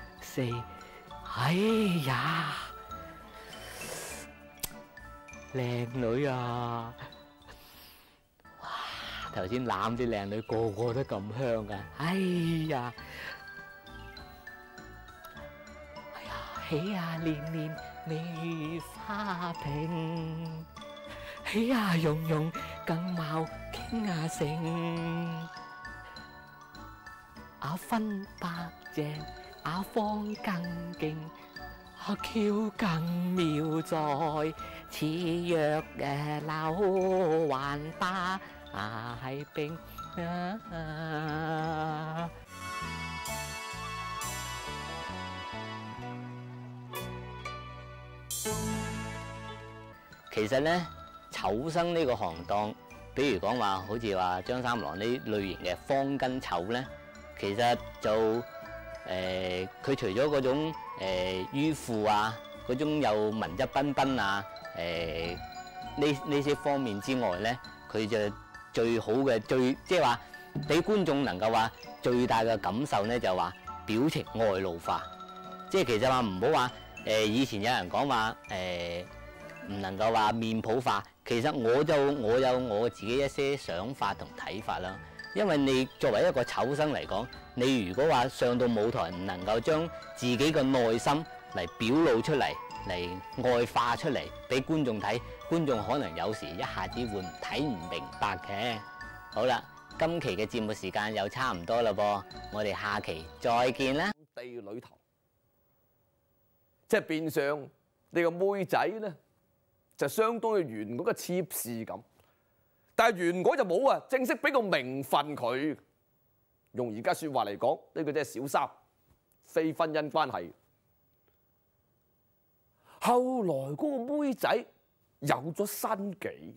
四，哎呀，靚女啊！哇，頭先攬啲靚女個個都咁香噶，哎呀，哎呀，喜呀連連梅花瓶，喜呀融融更貌傾呀成，啊分白淨。阿芳更勁，阿嬌更妙在，似若誒柳環帶冰啊！其實咧，丑生呢個行當，比如講話，好似話張三郎呢類型嘅方巾丑咧，其實就〜誒，佢、呃、除咗嗰種誒迂腐啊，嗰種有文質彬彬啊，誒呢呢些方面之外咧，佢就最好嘅最即係話俾觀眾能夠話最大嘅感受咧，就話表情外露化。即係其實話唔好話誒，以前有人講話誒唔能夠話面譜化，其實我就我有我自己一些想法同睇法啦。因為你作為一個丑生嚟講，你如果話上到舞台唔能夠將自己嘅內心嚟表露出嚟，嚟外化出嚟俾觀眾睇，觀眾可能有時一下子會睇唔明白嘅。好啦，今期嘅節目時間又差唔多啦噃，我哋下期再見啦。 地裏頭，即係變相呢個妹仔咧，就相當於原嗰個妾侍咁。但係原改就冇啊，正式俾個名分佢。用而家説話嚟講，呢個真係小三，非婚姻關係。後來嗰個妹仔有咗身紀。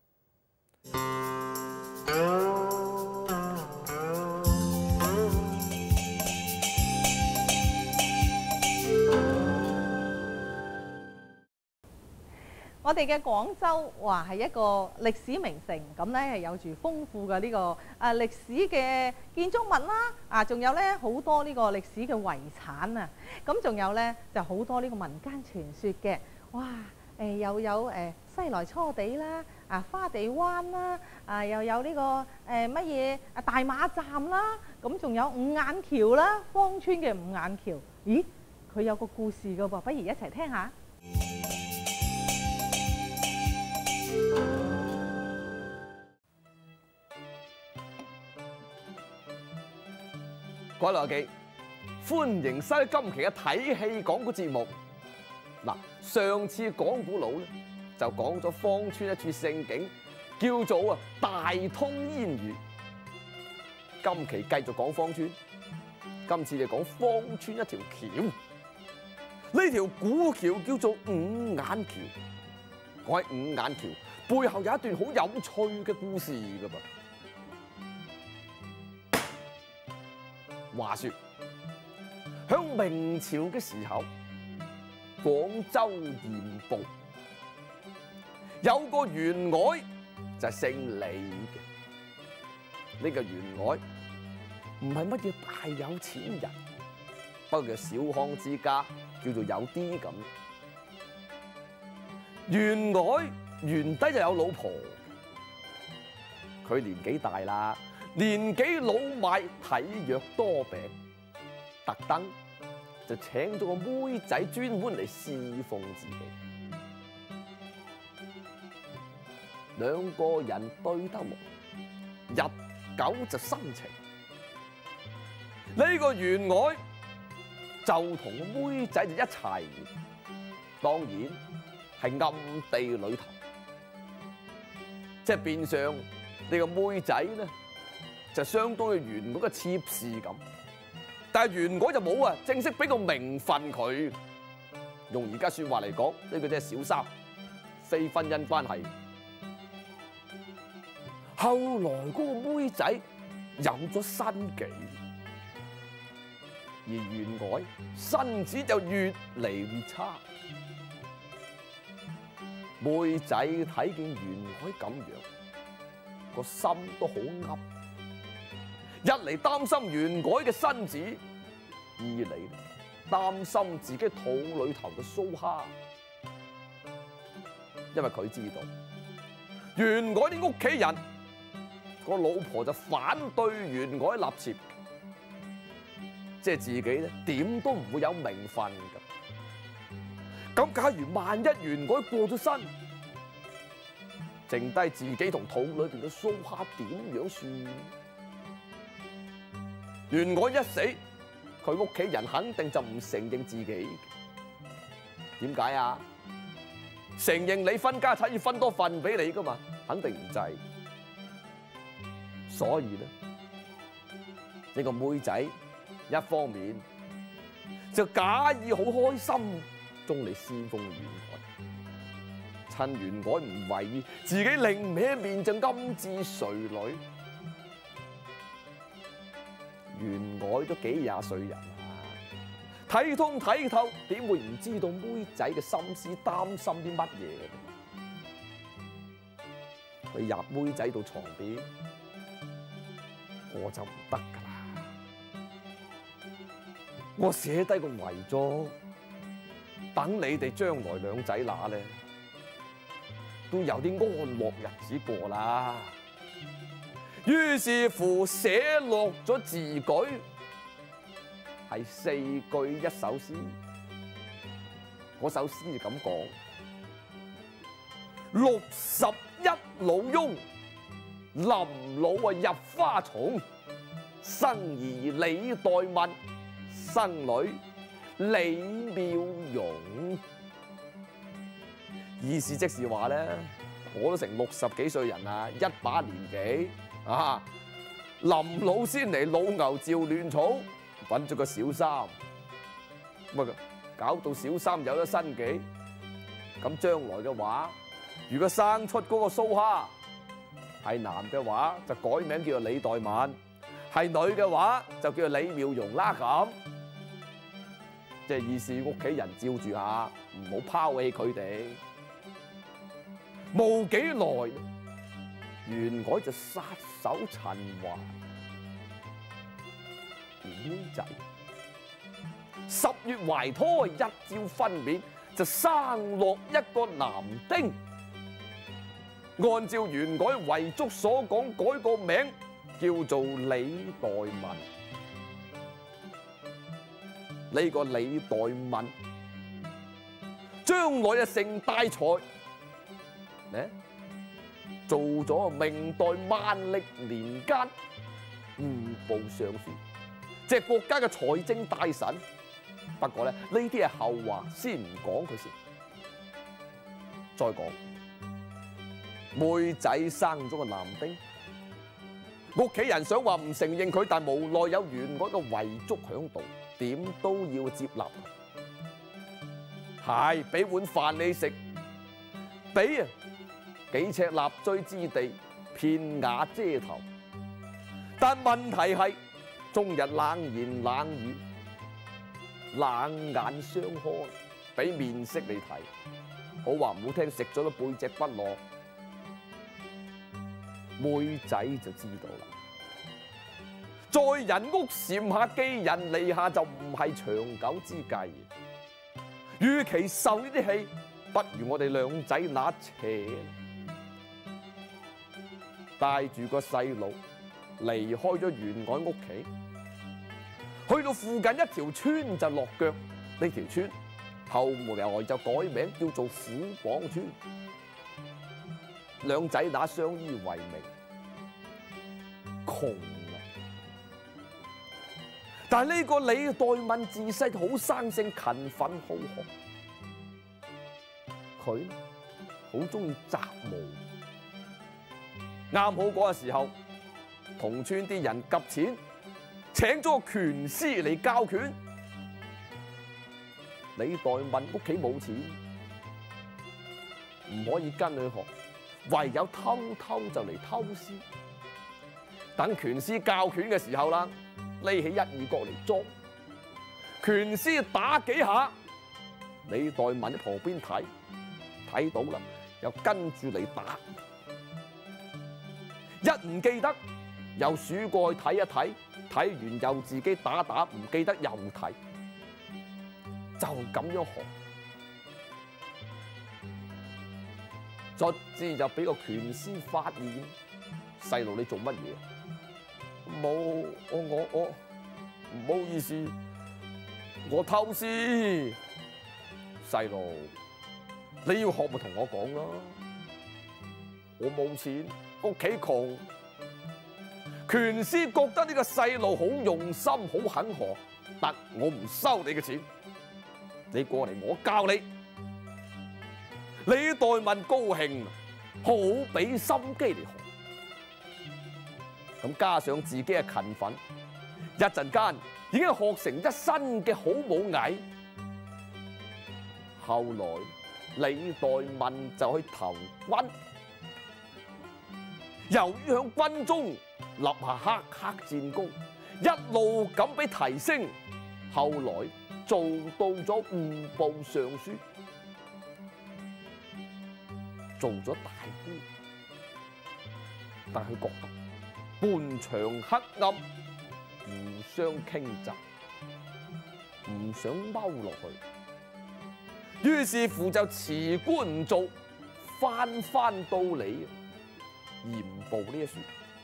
我哋嘅廣州話係一個歷史名城，咁咧係有住豐富嘅呢個啊歷史嘅建築物啦，啊仲有咧好多呢個歷史嘅遺產啊，咁仲有咧就好多呢個民間傳說嘅，哇誒又有誒西來初地啦，啊花地灣啦，啊又有呢個誒乜嘢啊大馬站啦，咁仲有五眼橋啦，芳村嘅五眼橋，咦佢有個故事㗎噃，不如一齊聽下。 各位老友記，歡迎收睇今期嘅睇戲講古節目。嗱，上次講古佬咧就講咗芳村一處勝景，叫做啊大通煙雨。今期繼續講芳村，今次就講芳村一條橋。呢條古橋叫做五眼橋。講起五眼橋，背後有一段好有趣嘅故事㗎噃。話說，響明朝嘅時候，廣州鹽步有個員外就係姓李嘅。呢、這個員外唔係乜嘢大有錢人，不過叫小康之家，叫做有啲咁。員外原底就有老婆，佢年紀大啦。年紀老邁，體弱多病，特登就請咗個妹仔專門嚟侍奉自己。兩個人對得忙，日久就生情。呢、這個員外就同個妹仔就一齊，當然係暗地裏頭，即係變相呢個妹仔咧。就相當於原嗰個妾侍咁，但係原改就冇啊，正式俾個名分佢。用而家説話嚟講，呢個真係小三，非婚姻關係。後來嗰個妹仔有咗身紀，而原改身子就越嚟越差。妹仔睇見原改咁樣，個心都好噏。一嚟擔心原改嘅身子，二嚟擔心自己肚裏頭嘅蘇蝦，因為佢知道袁凱啲屋企人個老婆就反對袁凱立妾，即係自己咧點都唔會有名分㗎。咁假如萬一袁凱過咗身，剩低自己同肚裏邊嘅蘇蝦點樣算？袁凱一死，佢屋企人肯定就唔承認自己。點解啊？承認你分家產要分多份俾你噶嘛，肯定唔制。所以咧，呢個妹仔一方面就假意好開心，中你先鋒袁凱，趁袁凱唔為意，自己另歪面就暗自垂淚。袁凱都幾廿歲人啦，睇通睇透，點會唔知道妹仔嘅心思，擔心啲乜嘢？佢入妹仔到床邊，我就唔得噶啦。我寫低個遺囑，等你哋將來兩仔乸咧，都有啲安樂日子過啦。於是乎寫落咗字據，係四句一首詩。嗰首詩就咁講：六十一老翁，臨老啊入花叢，生兒李代民，生女李妙容。意思即是話咧，我都成六十幾歲人啦，一把年紀。啊！臨老先嚟老牛照亂草，揾咗個小三，咁啊搞到小三有咗身紀。咁將來嘅話，如果生出嗰個蘇蝦係男嘅話，就改名叫做李代民；係女嘅話，就叫做李妙容啦。咁即係意思屋企人照住下，唔好拋棄佢哋。冇幾耐，袁凱就殺手陳華，妹仔十月懷胎，一朝分娩就生落一個男丁。按照袁凱遺囑所講，改個名叫做李代民。呢個李代民將來就成大才咧。做咗明代萬曆年間戶部尚書，即係國家嘅財政大臣。不過咧，呢啲係後話，先唔講佢先。再講妹仔生咗個男丁，屋企人想話唔承認佢，但無奈有袁凱嘅遺囑喺度，點都要接納。係俾碗飯你食，俾啊！幾尺立錐之地，片瓦遮頭。但問題係，終日冷言冷語，冷眼相看，俾面色你睇。好話唔好聽，食咗都背脊骨落。妹仔就知道啦。在人屋檐下，寄人籬下，就唔係長久之計。與其受呢啲氣，不如我哋兩仔乸扯。帶住個細路離開咗袁凱屋企，去到附近一條村就落腳。呢條村後來就改名叫做虎綁村。兩仔乸相依為命，窮啊！但係呢個李代民自細好生性、勤奮好學，佢好中意習武。啱好嗰個時候，同村啲人夾錢，請咗個拳師嚟教拳。李代民屋企冇錢，唔可以跟佢學，唯有偷偷就嚟偷師。等拳師教拳嘅時候啦，匿起一二角嚟裝。拳師打幾下，李代民喺旁邊睇，睇到啦，又跟住嚟打。一唔記得，又數過去睇一睇，睇完又自己打打，唔記得又睇。 就咁樣學，卒之就俾個拳師發現，細路你做乜嘢？冇，我我我唔好意思，我偷師。細路，你要學咪同我講啦，我冇錢，屋企窮。拳師覺得呢個細路好用心，好肯學，得我唔收你嘅錢，你過嚟我教你。李代文高興，好俾心機嚟學，咁加上自己嘅勤奮，一陣間已經學成一身嘅好武藝。後來李代文就去投軍，由於響軍中立下赫赫戰功，一路咁俾提升，後來做到咗戶部尚書，做咗大官。但佢覺得官場黑暗，互相傾軋，唔想踎落去。於是乎就辭官唔做，翻翻到嚟鹽步呢一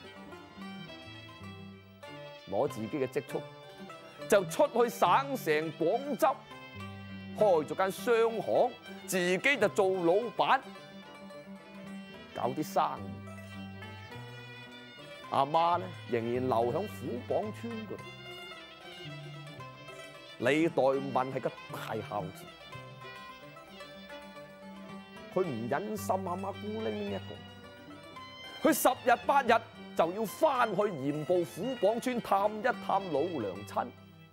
處，攞自己嘅積蓄就出去省城廣州開咗間商行，自己就做老闆，搞啲生意。阿媽咧仍然留響虎綁村嗰度。李代文係個大孝子。佢唔忍心阿媽孤零零一個，佢十日八日就要翻去鹽步虎綁村探一探老娘親。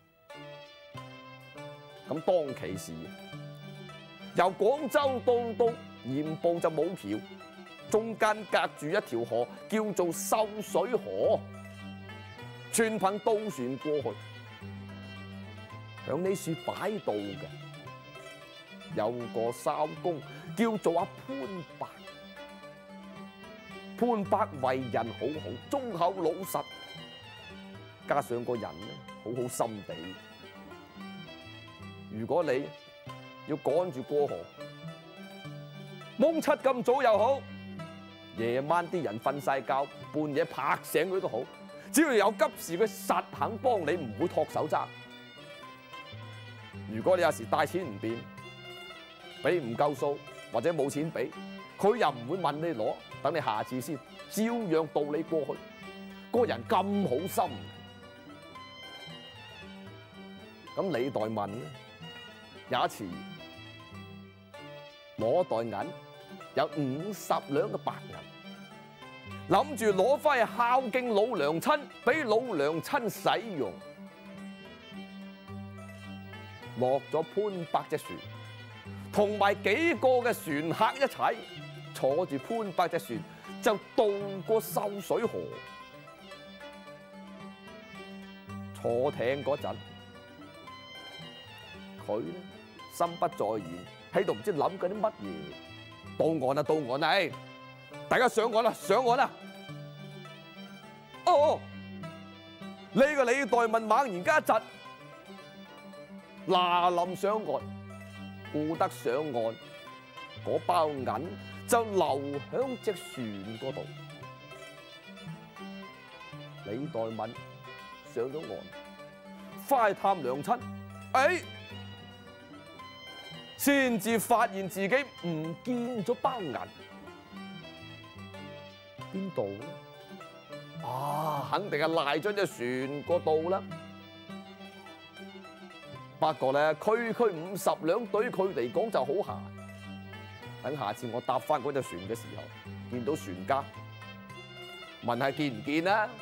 咁當其時，由廣州到到鹽步就冇橋，中間隔住一條河，叫做秀水河，全憑渡船過去。響呢處擺渡嘅有個艄公，叫做阿潘伯。潘伯為人好好，忠厚老實，加上個人咧好好心地。如果你要趕住過河，蒙七咁早又好，夜晚啲人瞓晒覺，半夜拍醒佢都好，只要有急事，佢實肯幫你，唔會托手踭。如果你有時帶錢唔變，俾唔夠數或者冇錢俾，佢又唔會問你攞，等你下次先，照樣渡你過去。個人咁好心，咁李代文咧有一次攞袋銀有五十兩嘅白銀，諗住攞翻去孝敬老娘親，俾老娘親使用。落咗潘伯隻船，同埋幾個嘅船客一齊坐住潘伯隻船，就渡過秀水河。坐艇嗰陣，佢咧心不在焉，喺度唔知諗緊啲乜嘢。到岸啦，到岸啦！誒，大家上岸啦，上岸啦！哦，呢個李代文猛然間一窒，嗱臨上岸，顧得上岸，嗰包銀就留響隻船嗰度。李代文上咗岸，翻去探娘親，誒，先至發現自己唔見咗包銀，邊度咧？啊，肯定係賴咗隻船嗰度啦。不過咧，區區五十兩對佢嚟講就好閒。等下次我搭翻嗰隻船嘅時候，見到船家，問係見唔見啦？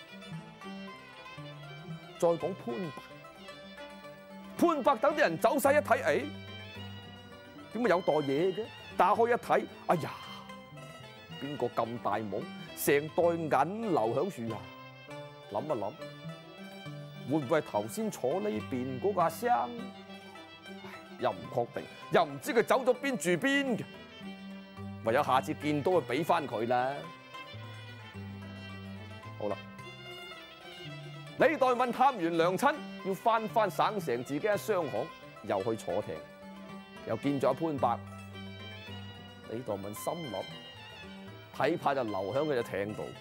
再講潘伯，潘伯等啲人走晒一睇，誒，點解有袋嘢嘅？打開一睇，哎呀，邊個咁大懵，成袋銀留響樹啊！諗一諗，會唔會係頭先坐呢邊嗰個阿生？又唔確定，又唔知佢走咗邊住邊嘅，唯有下次見到佢俾翻佢啦。好啦，李代文探完娘親，要翻翻省城自己嘅商行， 又去坐艇，又見咗阿潘伯。李代民心諗，睇怕就留喺佢隻艇度。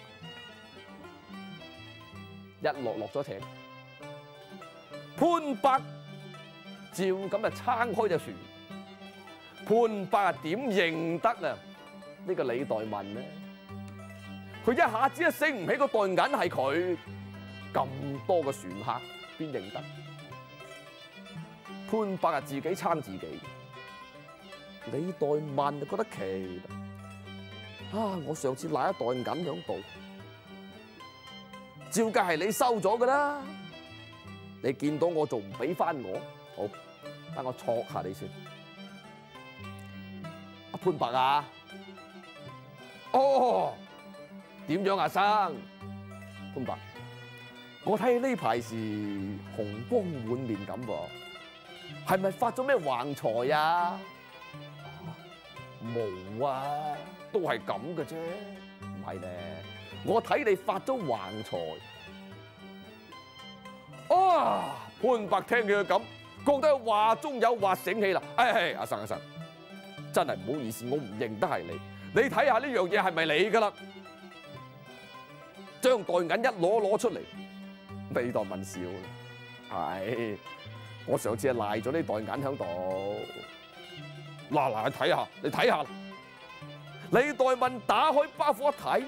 一落落咗艇，潘伯照咁就撐開隻船。潘伯啊點認得啊？呢個李代民呢？佢一下子啊醒唔起個袋銀係佢，咁多個船客邊認得？潘伯啊自己撐自己。李代民就覺得奇啦，啊！我上次賴一袋銀喺度，照計係你收咗噶啦。你見到我仲唔俾翻我？好，等我戳下你先。阿潘伯啊，哦，點樣啊生？潘伯，我睇你呢排時紅光滿面咁喎，係咪發咗咩橫財啊？冇啊，都係咁嘅啫，唔係咧。我睇你發咗橫財。啊！潘伯聽佢咁，覺得話中有話醒起啦。哎，阿生阿生，真係唔好意思，我唔認得係你。你睇下呢樣嘢係咪你㗎啦？將袋銀一攞攞出嚟，李代民笑啦。係，我上次係賴咗呢袋銀喺度。嗱嗱，你睇下，你睇下，李代民打開包袱一睇，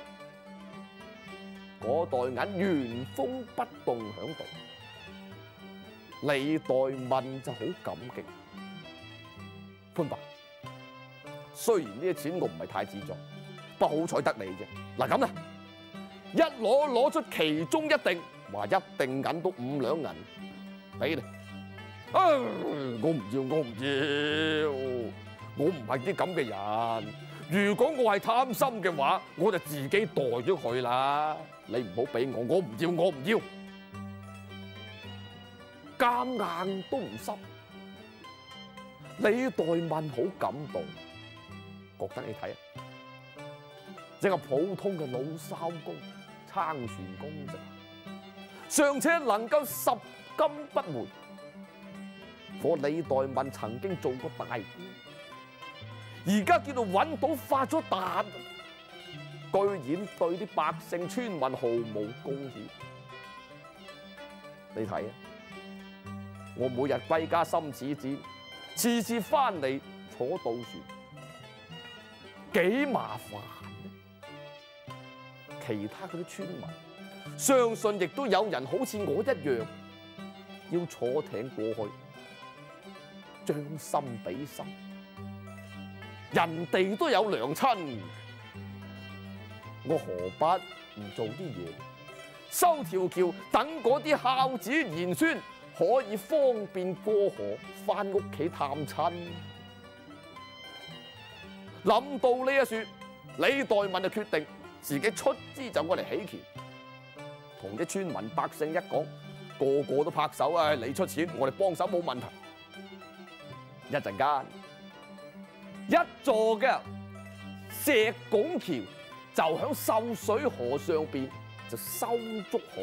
嗰袋銀原封不動喺度。李代民就好感激潘伯，雖然呢啲錢我唔係太自在，不過好彩得你啫。嗱咁啦，一攞攞出其中一定，話一定銀到五兩銀俾你。啊，我唔要，我唔要。我唔係啲咁嘅人，如果我係貪心嘅話，我就自己袋咗佢啦。你唔好俾我，我唔要，我唔要，夾硬都唔收。李代民好感動，覺得你睇啊，一個普通嘅老艄工、撐船工啫，尚且能夠十金不換。我李代民曾經做過大官。而家叫做揾到發咗達，居然對啲百姓村民毫無貢獻。你睇啊，我每日歸家深似箭，次次翻嚟坐渡船，幾麻煩呢？其他嗰啲村民，相信亦都有人好似我一樣，要坐艇過去，將心比心。人哋都有娘親，我何不唔做啲嘢，修條橋，等嗰啲孝子賢孫可以方便過河翻屋企探親。諗到呢一說，李代民就決定自己出資就過嚟起橋，同啲村民百姓一講，個個都拍手啊！你出錢，我哋幫手冇問題。一陣間。一座嘅石拱橋就響秀水河上邊就修築好，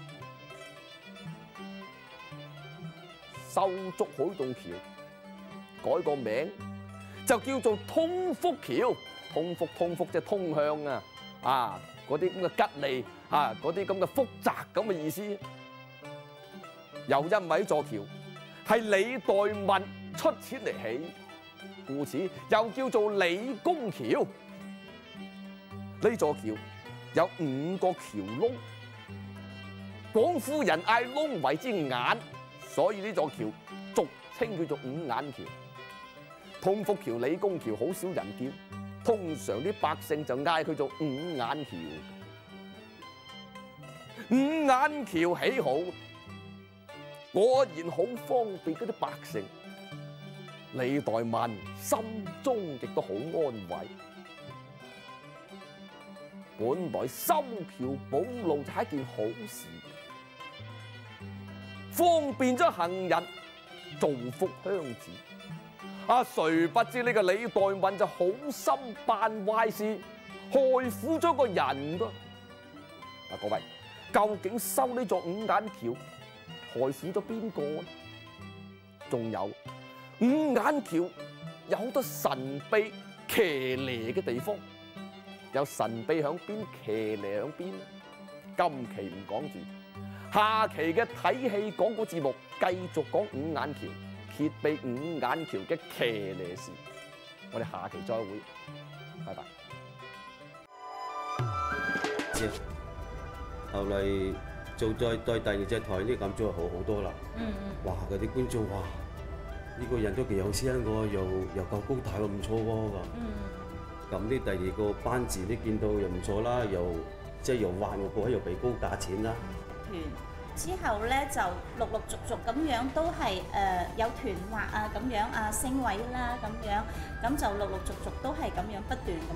修築好棟橋，改個名就叫做通福橋。通福通福即係通向啊，啊嗰啲咁嘅吉利啊，嗰啲咁嘅福澤咁嘅意思。又因為呢座橋係李代民出錢嚟起，故此又叫做李公橋。呢座橋有五個橋窿，廣府人嗌窿為之眼，所以呢座橋俗稱叫做五眼橋。通福橋、李公橋好少人叫，通常啲百姓就嗌佢做五眼橋。五眼橋起好，果然好方便嗰啲百姓。李代民心中亦都好安慰。本來修橋補路就係一件好事，方便咗行人，造福鄉子。啊，誰不知呢個李代民就好心辦壞事，害苦咗個人噃。啊，各位，究竟修呢座五眼橋害苦咗邊個呢？仲有五眼橋有好多神秘騎呢嘅地方，有神秘響邊，騎呢響邊。今期唔講住，下期嘅睇戲廣告節目繼續講五眼橋，揭秘五眼橋嘅騎呢事。我哋下期再會，拜拜。 後嚟做再對第二隻台呢，感覺好好多啦。嗯嗯。哇！嗰啲觀眾哇，呢、這個人都幾有聲喎，又又夠高大喎，唔錯喎咁。嗯。咁呢第二個班字都見到又唔錯啦，又即係又玩個個又俾高價錢啦。 團之後咧就陸陸續續咁樣都係誒、呃、有團劃啊咁樣啊升位啦咁樣，咁就陸陸續續都係咁樣不斷